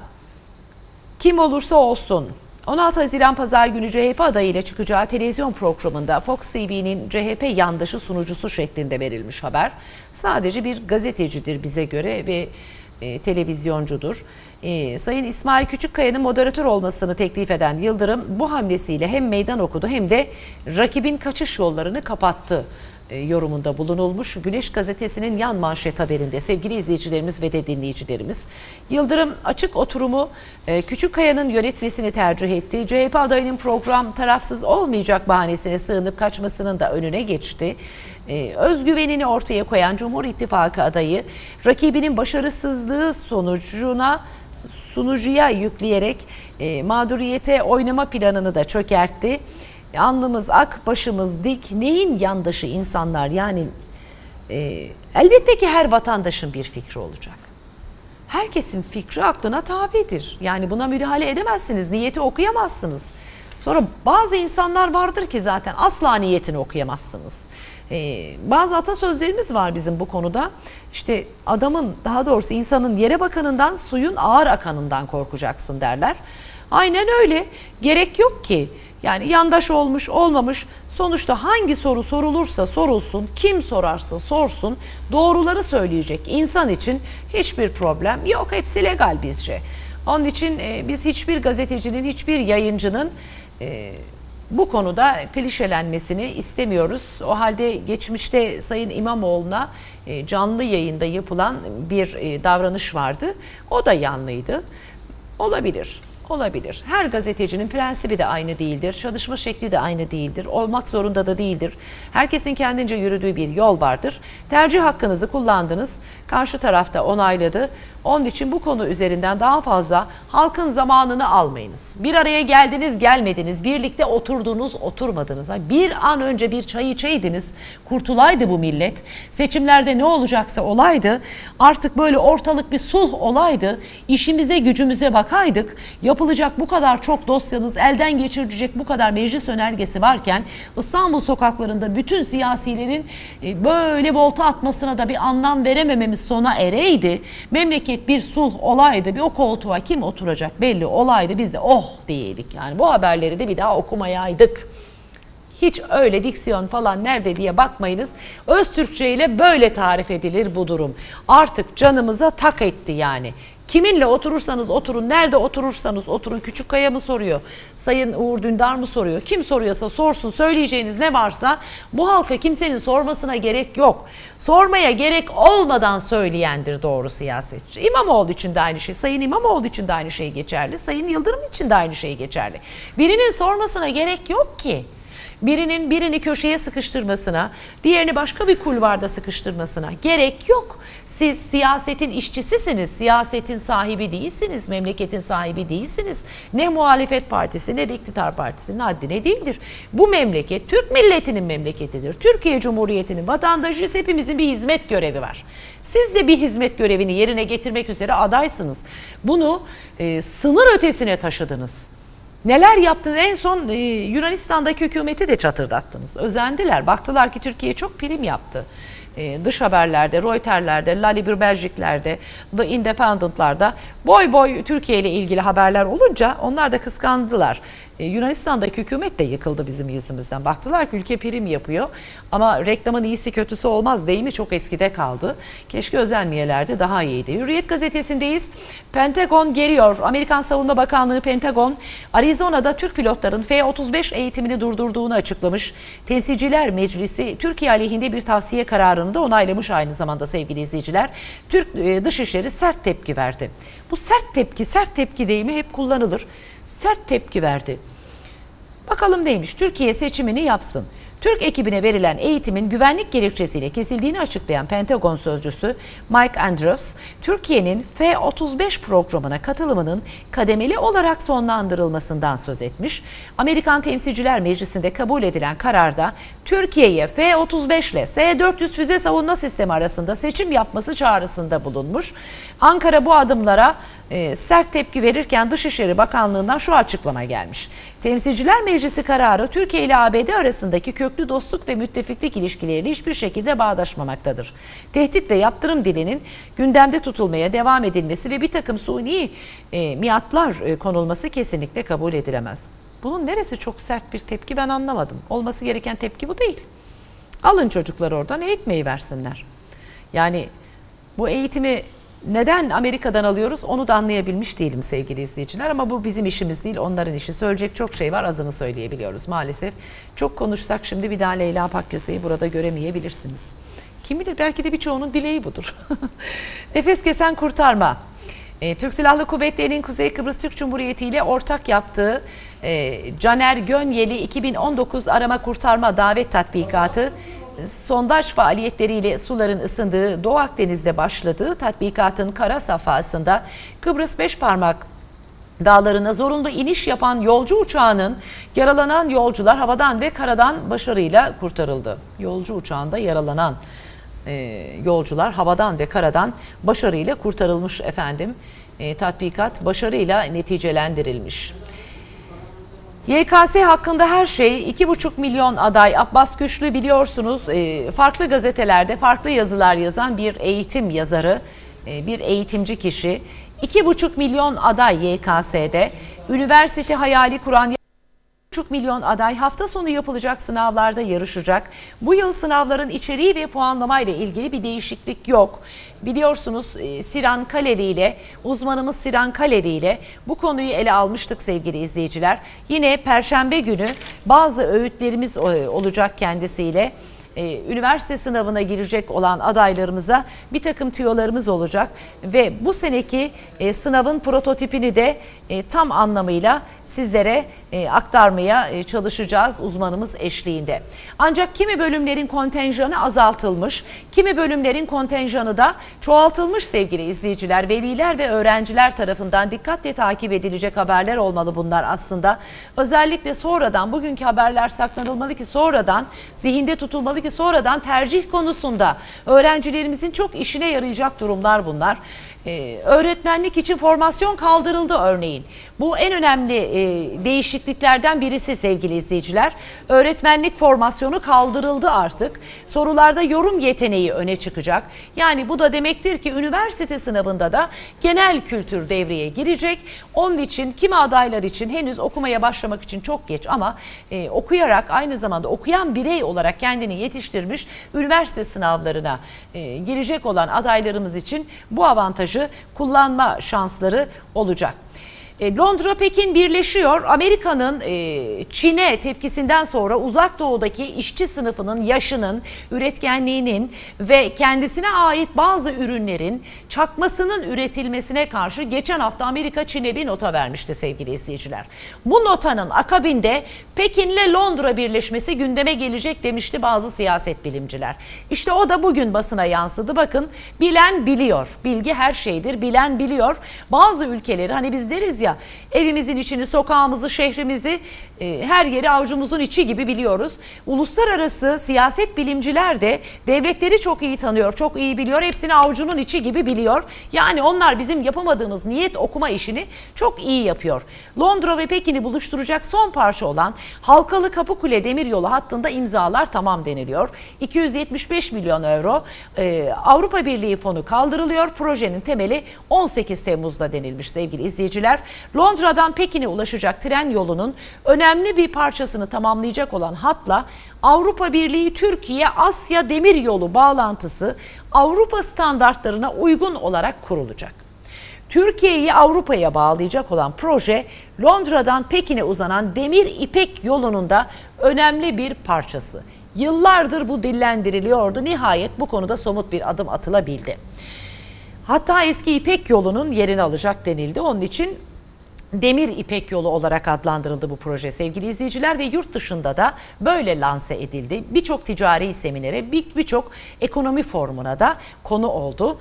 kim olursa olsun 16 Haziran Pazar günü CHP adayıyla çıkacağı televizyon programında Fox TV'nin CHP yandaşı sunucusu şeklinde verilmiş haber. Sadece bir gazetecidir bize göre ve televizyoncudur. Sayın İsmail Küçükkaya'nın moderatör olmasını teklif eden Yıldırım bu hamlesiyle hem meydan okudu hem de rakibin kaçış yollarını kapattı yorumunda bulunulmuş. Güneş Gazetesi'nin yan manşet haberinde sevgili izleyicilerimiz ve de dinleyicilerimiz, Yıldırım açık oturumu Küçükkaya'nın yönetmesini tercih etti. CHP adayının program tarafsız olmayacak bahanesine sığınıp kaçmasının da önüne geçti. Özgüvenini ortaya koyan Cumhur İttifakı adayı rakibinin başarısızlığı sunucuya yükleyerek mağduriyete oynama planını da çökertti. Alnımız ak, başımız dik, neyin yandaşı insanlar? Yani elbette ki her vatandaşın bir fikri olacak. Herkesin fikri aklına tabidir. Yani buna müdahale edemezsiniz, niyeti okuyamazsınız. Sonra bazı insanlar vardır ki zaten asla niyetini okuyamazsınız. Bazı atasözlerimiz var bizim bu konuda. İşte adamın, daha doğrusu insanın yere bakanından, suyun ağır akanından korkacaksın derler. Aynen öyle. Gerek yok ki. Yani yandaş olmuş, olmamış, sonuçta hangi soru sorulursa sorulsun, kim sorarsa sorsun, doğruları söyleyecek insan için hiçbir problem yok. Hepsi legal bizce. Onun için biz hiçbir gazetecinin, hiçbir yayıncının bu konuda klişelenmesini istemiyoruz. O halde geçmişte Sayın İmamoğlu'na canlı yayında yapılan bir davranış vardı. O da yanlıydı. Olabilir. Olabilir. Her gazetecinin prensibi de aynı değildir. Çalışma şekli de aynı değildir. Olmak zorunda da değildir. Herkesin kendince yürüdüğü bir yol vardır. Tercih hakkınızı kullandınız. Karşı tarafta onayladı. Onun için bu konu üzerinden daha fazla halkın zamanını almayınız. Bir araya geldiniz, gelmediniz. Birlikte oturdunuz, oturmadınız. Bir an önce bir çay içeydiniz. Kurtulaydı bu millet. Seçimlerde ne olacaksa olaydı. Artık böyle ortalık bir sulh olaydı. İşimize, gücümüze bakaydık. Yapılacak bu kadar çok dosyanız, elden geçirilecek bu kadar meclis önergesi varken İstanbul sokaklarında bütün siyasilerin böyle volta atmasına da bir anlam veremememiz sona ereydi. Memleket bir sulh olaydı, bir o koltuğa kim oturacak belli olaydı, biz de oh diyeydik. Yani bu haberleri de bir daha okumayaydık. Hiç öyle diksiyon falan nerede diye bakmayınız. Öztürkçe ile böyle tarif edilir bu durum. Artık canımıza tak etti yani. Kiminle oturursanız oturun, nerede oturursanız oturun. Küçükkaya mı soruyor, Sayın Uğur Dündar mı soruyor? Kim soruyorsa sorsun, söyleyeceğiniz ne varsa bu halka kimsenin sormasına gerek yok. Sormaya gerek olmadan söyleyendir doğru siyasetçi. İmamoğlu için de aynı şey, Sayın İmamoğlu için de aynı şey geçerli, Sayın Yıldırım için de aynı şey geçerli. Birinin sormasına gerek yok ki. Birinin birini köşeye sıkıştırmasına, diğerini başka bir kulvarda sıkıştırmasına gerek yok. Siz siyasetin işçisisiniz, siyasetin sahibi değilsiniz, memleketin sahibi değilsiniz. Ne muhalefet partisi ne de iktidar partisinin haddine değildir. Bu memleket Türk milletinin memleketidir. Türkiye Cumhuriyeti'nin vatandaşıyız, hepimizin bir hizmet görevi var. Siz de bir hizmet görevini yerine getirmek üzere adaysınız. Bunu sınır ötesine taşıdınız. Neler yaptınız? En son Yunanistan'daki hükümeti de çatırdattınız. Özendiler. Baktılar ki Türkiye çok prim yaptı. Dış haberlerde, Reuters'lerde, La Libre Belgique'lerde, The Independent'larda boy boy Türkiye ile ilgili haberler olunca onlar da kıskandılar. Yunanistan'daki hükümet de yıkıldı bizim yüzümüzden. Baktılar ki ülke prim yapıyor ama reklamın iyisi kötüsü olmaz deyimi çok eskide kaldı. Keşke özenmeyelerdi, daha iyiydi. Hürriyet gazetesindeyiz. Pentagon geliyor. Amerikan Savunma Bakanlığı Pentagon, Arizona'da Türk pilotların F-35 eğitimini durdurduğunu açıklamış. Temsilciler Meclisi Türkiye aleyhinde bir tavsiye kararını da onaylamış aynı zamanda sevgili izleyiciler. Türk Dışişleri sert tepki verdi. Bu sert tepki deyimi hep kullanılır. Sert tepki verdi. Bakalım neymiş? Türkiye seçimini yapsın. Türk ekibine verilen eğitimin güvenlik gerekçesiyle kesildiğini açıklayan Pentagon sözcüsü Mike Andrews, Türkiye'nin F-35 programına katılımının kademeli olarak sonlandırılmasından söz etmiş. Amerikan Temsilciler Meclisi'nde kabul edilen kararda Türkiye'ye F-35 ile S-400 füze savunma sistemi arasında seçim yapması çağrısında bulunmuş. Ankara bu adımlara sert tepki verirken Dışişleri Bakanlığı'ndan şu açıklama gelmiş. Temsilciler Meclisi kararı Türkiye ile ABD arasındaki köklü dostluk ve müttefiklik ilişkileriyle hiçbir şekilde bağdaşmamaktadır. Tehdit ve yaptırım dilinin gündemde tutulmaya devam edilmesi ve bir takım suni miatlar konulması kesinlikle kabul edilemez. Bunun neresi çok sert bir tepki ben anlamadım. Olması gereken tepki bu değil. Alın çocuklar oradan eğitmeyi versinler. Yani bu eğitimi Neden Amerika'dan alıyoruz onu da anlayabilmiş değilim sevgili izleyiciler, ama bu bizim işimiz değil, onların işi. Söyleyecek çok şey var, azını söyleyebiliyoruz maalesef. Çok konuşsak şimdi bir daha Leyla Pakköse'yi burada göremeyebilirsiniz. Kim bilir, belki de birçoğunun dileği budur. Nefes kesen kurtarma. Türk Silahlı Kuvvetleri'nin Kuzey Kıbrıs Türk Cumhuriyeti ile ortak yaptığı Caner Gönyeli 2019 arama kurtarma davet tatbikatı sondaj faaliyetleriyle suların ısındığı Doğu Akdeniz'de başladığı tatbikatın kara safhasında Kıbrıs Beşparmak Dağları'na zorunlu iniş yapan yolcu uçağının yaralanan yolcular havadan ve karadan başarıyla kurtarıldı. Yolcu uçağında yaralanan yolcular havadan ve karadan başarıyla kurtarılmış efendim. Tatbikat başarıyla neticelendirilmiş. YKS hakkında her şey, 2,5 milyon aday. Abbas Güçlü biliyorsunuz farklı gazetelerde farklı yazılar yazan bir eğitim yazarı, bir eğitimci kişi. 2,5 milyon aday YKS'de, üniversite hayali kuran 2,5 milyon aday hafta sonu yapılacak sınavlarda yarışacak. Bu yıl sınavların içeriği ve puanlamayla ilgili bir değişiklik yok. Biliyorsunuz Siran Kaleli ile, uzmanımız Siran Kaleli ile bu konuyu ele almıştık sevgili izleyiciler. Yine Perşembe günü bazı öğütlerimiz olacak kendisiyle. Üniversite sınavına girecek olan adaylarımıza bir takım tüyolarımız olacak ve bu seneki sınavın prototipini de tam anlamıyla sizlere aktarmaya çalışacağız uzmanımız eşliğinde. Ancak kimi bölümlerin kontenjanı azaltılmış, kimi bölümlerin kontenjanı da çoğaltılmış sevgili izleyiciler. Veliler ve öğrenciler tarafından dikkatle takip edilecek haberler olmalı bunlar aslında. Özellikle sonradan, bugünkü haberler saklanılmalı ki sonradan zihinde tutulmalı ki sonradan tercih konusunda öğrencilerimizin çok işine yarayacak durumlar bunlar. Öğretmenlik için formasyon kaldırıldı örneğin. Bu en önemli değişikliklerden birisi sevgili izleyiciler. Öğretmenlik formasyonu kaldırıldı artık. Sorularda yorum yeteneği öne çıkacak. Yani bu da demektir ki üniversite sınavında da genel kültür devreye girecek. Onun için kimi adaylar için henüz okumaya başlamak için çok geç ama okuyarak aynı zamanda okuyan birey olarak kendini yetiştirmiş üniversite sınavlarına girecek olan adaylarımız için bu avantajı kullanma şansları olacak. Londra-Pekin birleşiyor. Amerika'nın Çin'e tepkisinden sonra Uzak Doğu'daki işçi sınıfının yaşının, üretkenliğinin ve kendisine ait bazı ürünlerin çakmasının üretilmesine karşı geçen hafta Amerika Çin'e bir nota vermişti sevgili izleyiciler. Bu notanın akabinde Pekin'le Londra birleşmesi gündeme gelecek demişti bazı siyaset bilimciler. İşte o da bugün basına yansıdı. Bakın, bilen biliyor. Bilgi her şeydir. Bilen biliyor. Bazı ülkeleri, hani biz deriz ya, evimizin içini, sokağımızı, şehrimizi, her yeri avucumuzun içi gibi biliyoruz. Uluslararası siyaset bilimciler de devletleri çok iyi tanıyor, çok iyi biliyor. Hepsini avucunun içi gibi biliyor. Yani onlar bizim yapamadığımız niyet okuma işini çok iyi yapıyor. Londra ve Pekin'i buluşturacak son parça olan Halkalı Kapıkule Demiryolu hattında imzalar tamam deniliyor. 275 milyon euro Avrupa Birliği fonu kaldırılıyor. Projenin temeli 18 Temmuz'da denilmiş sevgili izleyiciler. Londra'dan Pekin'e ulaşacak tren yolunun önemli bir parçasını tamamlayacak olan hatla Avrupa Birliği Türkiye-Asya Demiryolu bağlantısı Avrupa standartlarına uygun olarak kurulacak. Türkiye'yi Avrupa'ya bağlayacak olan proje Londra'dan Pekin'e uzanan Demir İpek yolunun da önemli bir parçası. Yıllardır bu dillendiriliyordu. Nihayet bu konuda somut bir adım atılabildi. Hatta eski İpek yolunun yerini alacak denildi. Onun için Demir İpek Yolu olarak adlandırıldı bu proje sevgili izleyiciler ve yurt dışında da böyle lanse edildi. Birçok ticari seminere, birçok ekonomi forumuna da konu oldu.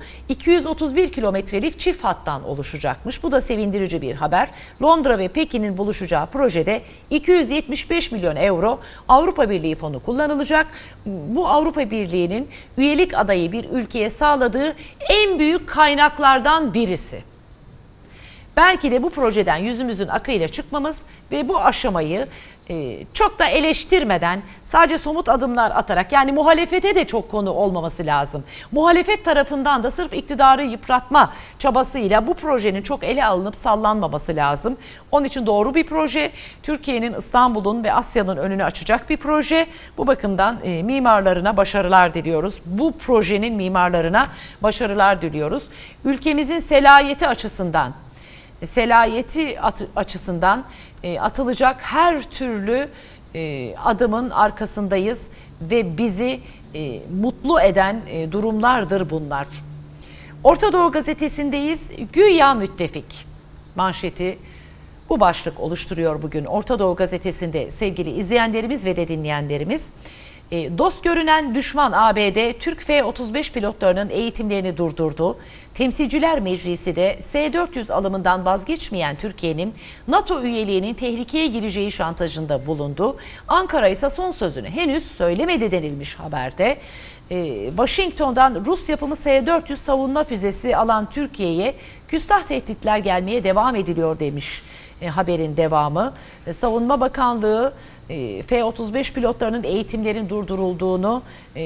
231 kilometrelik çift hattan oluşacakmış. Bu da sevindirici bir haber. Londra ve Pekin'in buluşacağı projede 275 milyon euro Avrupa Birliği fonu kullanılacak. Bu Avrupa Birliği'nin üyelik adayı bir ülkeye sağladığı en büyük kaynaklardan birisi. Belki de bu projeden yüzümüzün akıyla çıkmamız ve bu aşamayı çok da eleştirmeden sadece somut adımlar atarak, yani muhalefete de çok konu olmaması lazım. Muhalefet tarafından da sırf iktidarı yıpratma çabasıyla bu projenin çok ele alınıp sallanmaması lazım. Onun için doğru bir proje. Türkiye'nin, İstanbul'un ve Asya'nın önünü açacak bir proje. Bu bakımdan mimarlarına başarılar diliyoruz. Bu projenin mimarlarına başarılar diliyoruz. Ülkemizin selayeti açısından atılacak her türlü adımın arkasındayız ve bizi mutlu eden durumlardır bunlar. Orta Doğu Gazetesi'ndeyiz. Güya müttefik manşeti bu başlık oluşturuyor bugün Orta Doğu Gazetesi'nde sevgili izleyenlerimiz ve de dinleyenlerimiz. Dost görünen düşman ABD, Türk F-35 pilotlarının eğitimlerini durdurdu. Temsilciler Meclisi de S-400 alımından vazgeçmeyen Türkiye'nin NATO üyeliğinin tehlikeye gireceği şantajında bulundu. Ankara ise son sözünü henüz söylemedi denilmiş haberde. Washington'dan Rus yapımı S-400 savunma füzesi alan Türkiye'ye küstah tehditler gelmeye devam ediliyor demiş haberin devamı. Savunma Bakanlığı F-35 pilotlarının eğitimlerin durdurulduğunu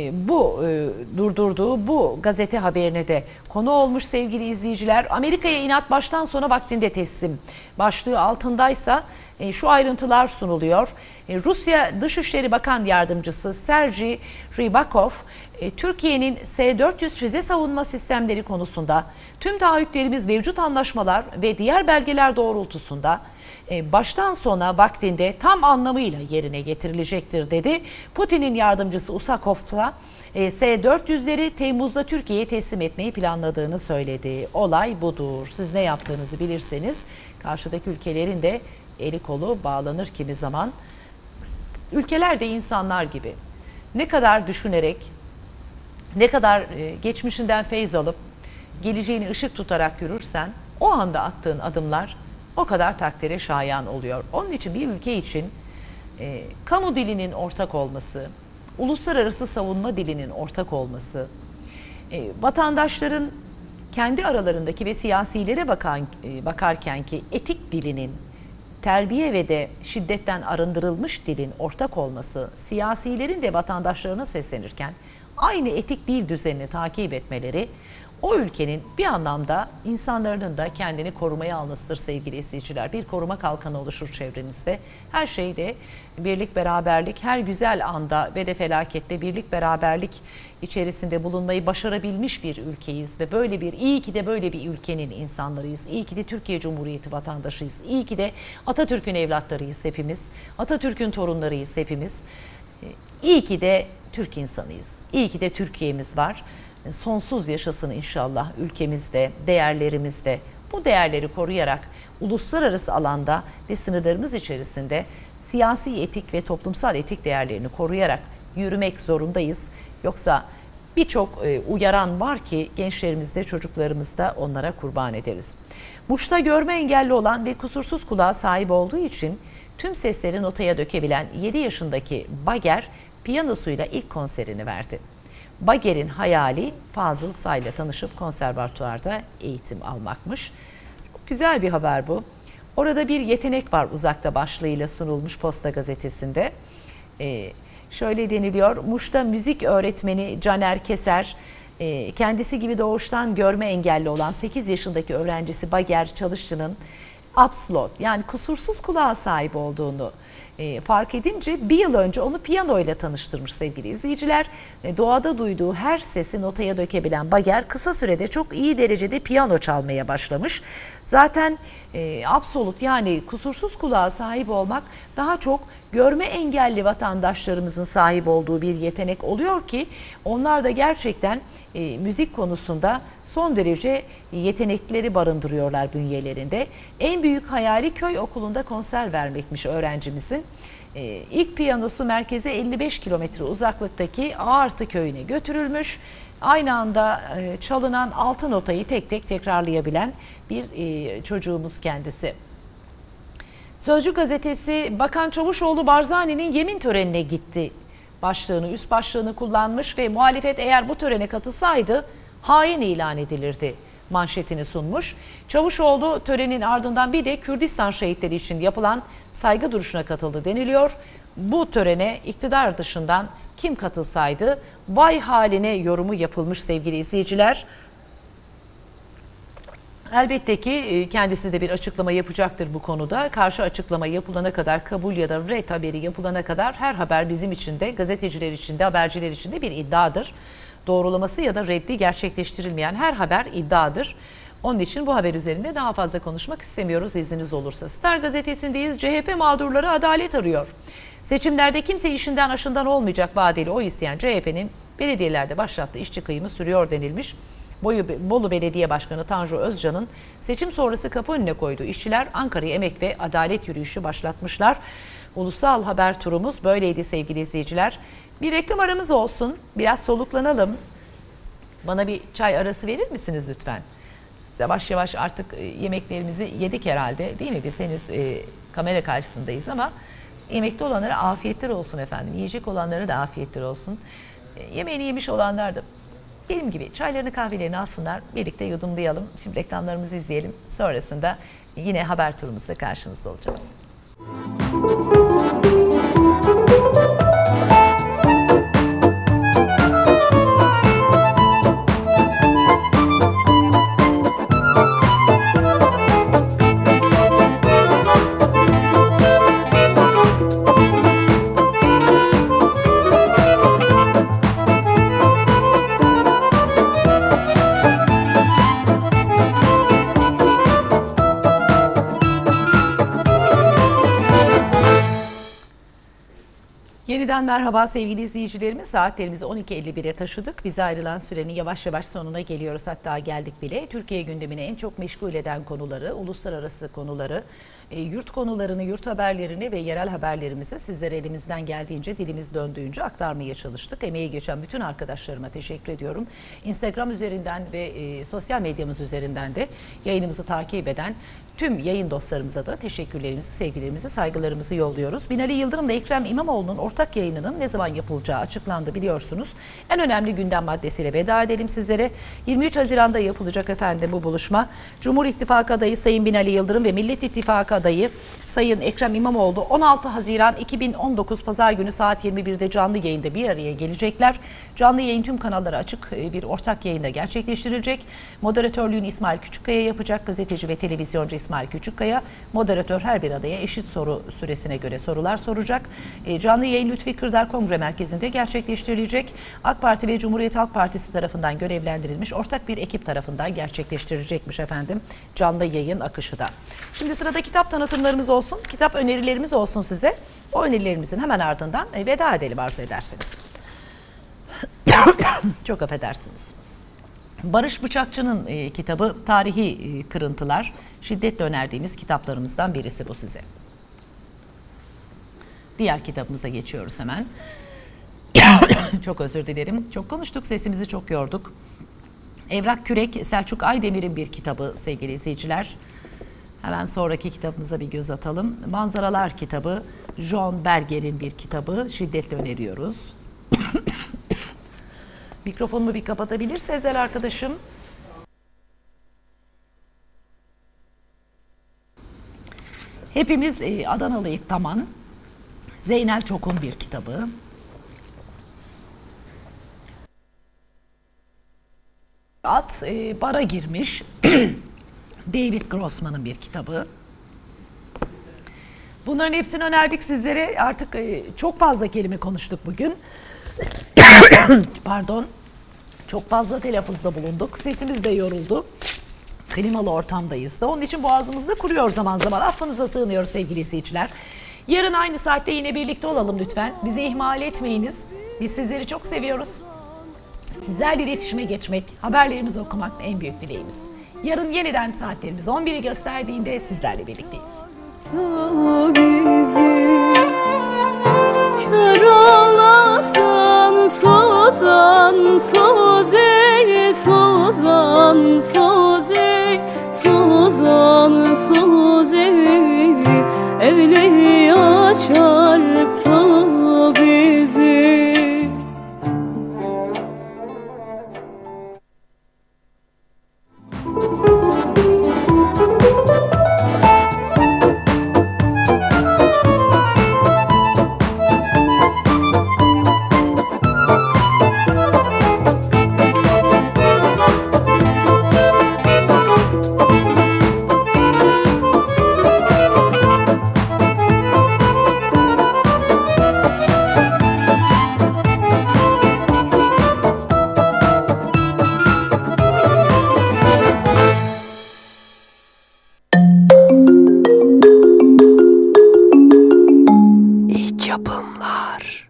durdurduğu bu gazete haberine de konu olmuş sevgili izleyiciler. Amerika'ya inat baştan sona vaktinde teslim başlığı altındaysa şu ayrıntılar sunuluyor. Rusya Dışişleri Bakan Yardımcısı Sergey Rybakov, Türkiye'nin S-400 füze savunma sistemleri konusunda tüm taahhütlerimiz, mevcut anlaşmalar ve diğer belgeler doğrultusunda baştan sona vaktinde tam anlamıyla yerine getirilecektir dedi. Putin'in yardımcısı Usakov ise S-400'leri Temmuz'da Türkiye'ye teslim etmeyi planladığını söyledi. Olay budur. Siz ne yaptığınızı bilirseniz karşıdaki ülkelerin de eli kolu bağlanır kimi zaman. Ülkeler de insanlar gibi. Ne kadar düşünerek, ne kadar geçmişinden feyz alıp geleceğini ışık tutarak yürürsen o anda attığın adımlar o kadar takdire şayan oluyor. Onun için bir ülke için kamu dilinin ortak olması, uluslararası savunma dilinin ortak olması, vatandaşların kendi aralarındaki ve siyasilere bakarken ki etik dilinin, terbiye ve de şiddetten arındırılmış dilin ortak olması, siyasilerin de vatandaşlarına seslenirken aynı etik dil düzenini takip etmeleri, o ülkenin bir anlamda insanların da kendini korumaya almasıdır sevgili izleyiciler. Bir koruma kalkanı oluşur çevrenizde. Her şeyde birlik, beraberlik, her güzel anda ve de felakette birlik, beraberlik içerisinde bulunmayı başarabilmiş bir ülkeyiz. Ve böyle bir, iyi ki de böyle bir ülkenin insanlarıyız. İyi ki de Türkiye Cumhuriyeti vatandaşıyız. İyi ki de Atatürk'ün evlatlarıyız hepimiz. Atatürk'ün torunlarıyız hepimiz. İyi ki de Türk insanıyız. İyi ki de Türkiye'miz var. Sonsuz yaşasın inşallah ülkemizde, değerlerimizde. Bu değerleri koruyarak uluslararası alanda ve sınırlarımız içerisinde siyasi etik ve toplumsal etik değerlerini koruyarak yürümek zorundayız. Yoksa birçok uyaran var ki gençlerimizde, çocuklarımızda onlara kurban ederiz. Muş'ta görme engelli olan ve kusursuz kulağa sahip olduğu için tüm sesleri notaya dökebilen 7 yaşındaki Bager piyanosuyla ilk konserini verdi. Bager'in hayali Fazıl Say'la tanışıp konservatuvarda eğitim almakmış. Çok güzel bir haber bu. Orada bir yetenek var uzakta başlığıyla sunulmuş Posta Gazetesi'nde. Şöyle deniliyor, Muş'ta müzik öğretmeni Caner Keser, kendisi gibi doğuştan görme engelli olan 8 yaşındaki öğrencisi Bager Çalışçı'nın Upslot yani kusursuz kulağa sahip olduğunu fark edince bir yıl önce onu piyano ile tanıştırmış sevgili izleyiciler. Doğada duyduğu her sesi notaya dökebilen Bager kısa sürede çok iyi derecede piyano çalmaya başlamış. Zaten absolut yani kusursuz kulağa sahip olmak daha çok görme engelli vatandaşlarımızın sahip olduğu bir yetenek oluyor ki onlar da gerçekten müzik konusunda son derece yetenekleri barındırıyorlar bünyelerinde. En büyük hayali köy okulunda konser vermekmiş öğrencimizin. İlk piyanosu merkeze 55 kilometre uzaklıktaki Ağartı köyüne götürülmüş. Aynı anda çalınan 6 notayı tek tek tekrarlayabilen bir çocuğumuz kendisi. Sözcü gazetesi Bakan Çavuşoğlu Barzani'nin yemin törenine gitti başlığını, üst başlığını kullanmış ve muhalefet eğer bu törene katılsaydı hain ilan edilirdi manşetini sunmuş. Çavuşoğlu törenin ardından bir de Kürdistan şehitleri için yapılan saygı duruşuna katıldı deniliyor. Bu törene iktidar dışından kim katılsaydı vay haline yorumu yapılmış sevgili izleyiciler. Elbette ki kendisi de bir açıklama yapacaktır bu konuda. Karşı açıklama yapılana kadar, kabul ya da ret haberi yapılana kadar her haber bizim için de, gazeteciler için de, haberciler için de bir iddiadır. Doğrulaması ya da reddi gerçekleştirilmeyen her haber iddiadır. Onun için bu haber üzerinde daha fazla konuşmak istemiyoruz izniniz olursa. Star gazetesindeyiz. CHP mağdurları adalet arıyor. Seçimlerde kimse işinden aşından olmayacak vadeli oy isteyen CHP'nin belediyelerde başlattığı işçi kıyımı sürüyor denilmiş. Bolu Belediye Başkanı Tanju Özcan'ın seçim sonrası kapı önüne koyduğu işçiler Ankara'ya emek ve adalet yürüyüşü başlatmışlar. Ulusal haber turumuz böyleydi sevgili izleyiciler. Bir reklam aramız olsun, biraz soluklanalım. Bana bir çay arası verir misiniz lütfen? Yavaş yavaş artık yemeklerimizi yedik herhalde, değil mi? Biz henüz kamera karşısındayız ama yemekte olanlara afiyetler olsun efendim. Yiyecek olanlara da afiyetler olsun. Yemeğini yemiş olanlar da benim gibi çaylarını kahvelerini alsınlar, birlikte yudumlayalım. Şimdi reklamlarımızı izleyelim. Sonrasında yine haber turumuzda karşınızda olacağız. Yeniden merhaba sevgili izleyicilerimiz. Saatlerimizi 12.51'e taşıdık. Bize ayrılan sürenin yavaş yavaş sonuna geliyoruz. Hatta geldik bile. Türkiye gündemini en çok meşgul eden konuları, uluslararası konuları, yurt konularını, yurt haberlerini ve yerel haberlerimizi sizlere elimizden geldiğince, dilimiz döndüğünce aktarmaya çalıştık. Emeği geçen bütün arkadaşlarıma teşekkür ediyorum. Instagram üzerinden ve sosyal medyamız üzerinden de yayınımızı takip eden tüm yayın dostlarımıza da teşekkürlerimizi, sevgilerimizi, saygılarımızı yolluyoruz. Binali Yıldırım ve Ekrem İmamoğlu'nun ortak yayınının ne zaman yapılacağı açıklandı biliyorsunuz. En önemli gündem maddesiyle veda edelim sizlere. 23 Haziran'da yapılacak efendim bu buluşma. Cumhur İttifakı adayı Sayın Binali Yıldırım ve Millet İttifakı adayı Sayın Ekrem İmamoğlu 16 Haziran 2019 Pazar günü saat 21'de canlı yayında bir araya gelecekler. Canlı yayın tüm kanallara açık bir ortak yayında gerçekleştirilecek. Moderatörlüğünü İsmail Küçükkaya yapacak. Gazeteci ve televizyoncu İsmail Küçükkaya, moderatör her bir adaya eşit soru süresine göre sorular soracak. Canlı yayın Lütfi Kırdar Kongre Merkezi'nde gerçekleştirilecek. AK Parti ve Cumhuriyet Halk Partisi tarafından görevlendirilmiş ortak bir ekip tarafından gerçekleştirilecekmiş efendim canlı yayın akışı da. Şimdi sırada kitap tanıtımlarımız olsun, kitap önerilerimiz olsun size. O önerilerimizin hemen ardından veda edelim arzu ederseniz. Çok affedersiniz. Barış Bıçakçı'nın kitabı Tarihi Kırıntılar. Şiddetle önerdiğimiz kitaplarımızdan birisi bu size. Diğer kitabımıza geçiyoruz hemen. Çok özür dilerim. Çok konuştuk, sesimizi çok yorduk. Evrak Kürek, Selçuk Aydemir'in bir kitabı sevgili izleyiciler. Hemen sonraki kitabımıza bir göz atalım. Manzaralar kitabı, John Berger'in bir kitabı. Şiddetle öneriyoruz. Mikrofonumu bir kapatabilir Sezer arkadaşım. Hepimiz Adanalıyık Taman. Zeynel Çok'un bir kitabı. At bara girmiş. David Grossman'ın bir kitabı. Bunların hepsini önerdik sizlere. Artık çok fazla kelime konuştuk bugün. Pardon. Çok fazla telaffuzda bulunduk. Sesimiz de yoruldu. Klimalı ortamdayız da. Onun için boğazımız da kuruyor zaman zaman. Affınıza sığınıyoruz sevgili izleyiciler. Yarın aynı saatte yine birlikte olalım lütfen. Bizi ihmal etmeyiniz. Biz sizleri çok seviyoruz. Sizlerle iletişime geçmek, haberlerimizi okumak en büyük dileğimiz. Yarın yeniden saatlerimiz 11'i gösterdiğinde sizlerle birlikteyiz. Kör olasan sozan sozey sozan sozey sozan sozey evliya çarptı bizi. Yapımlar.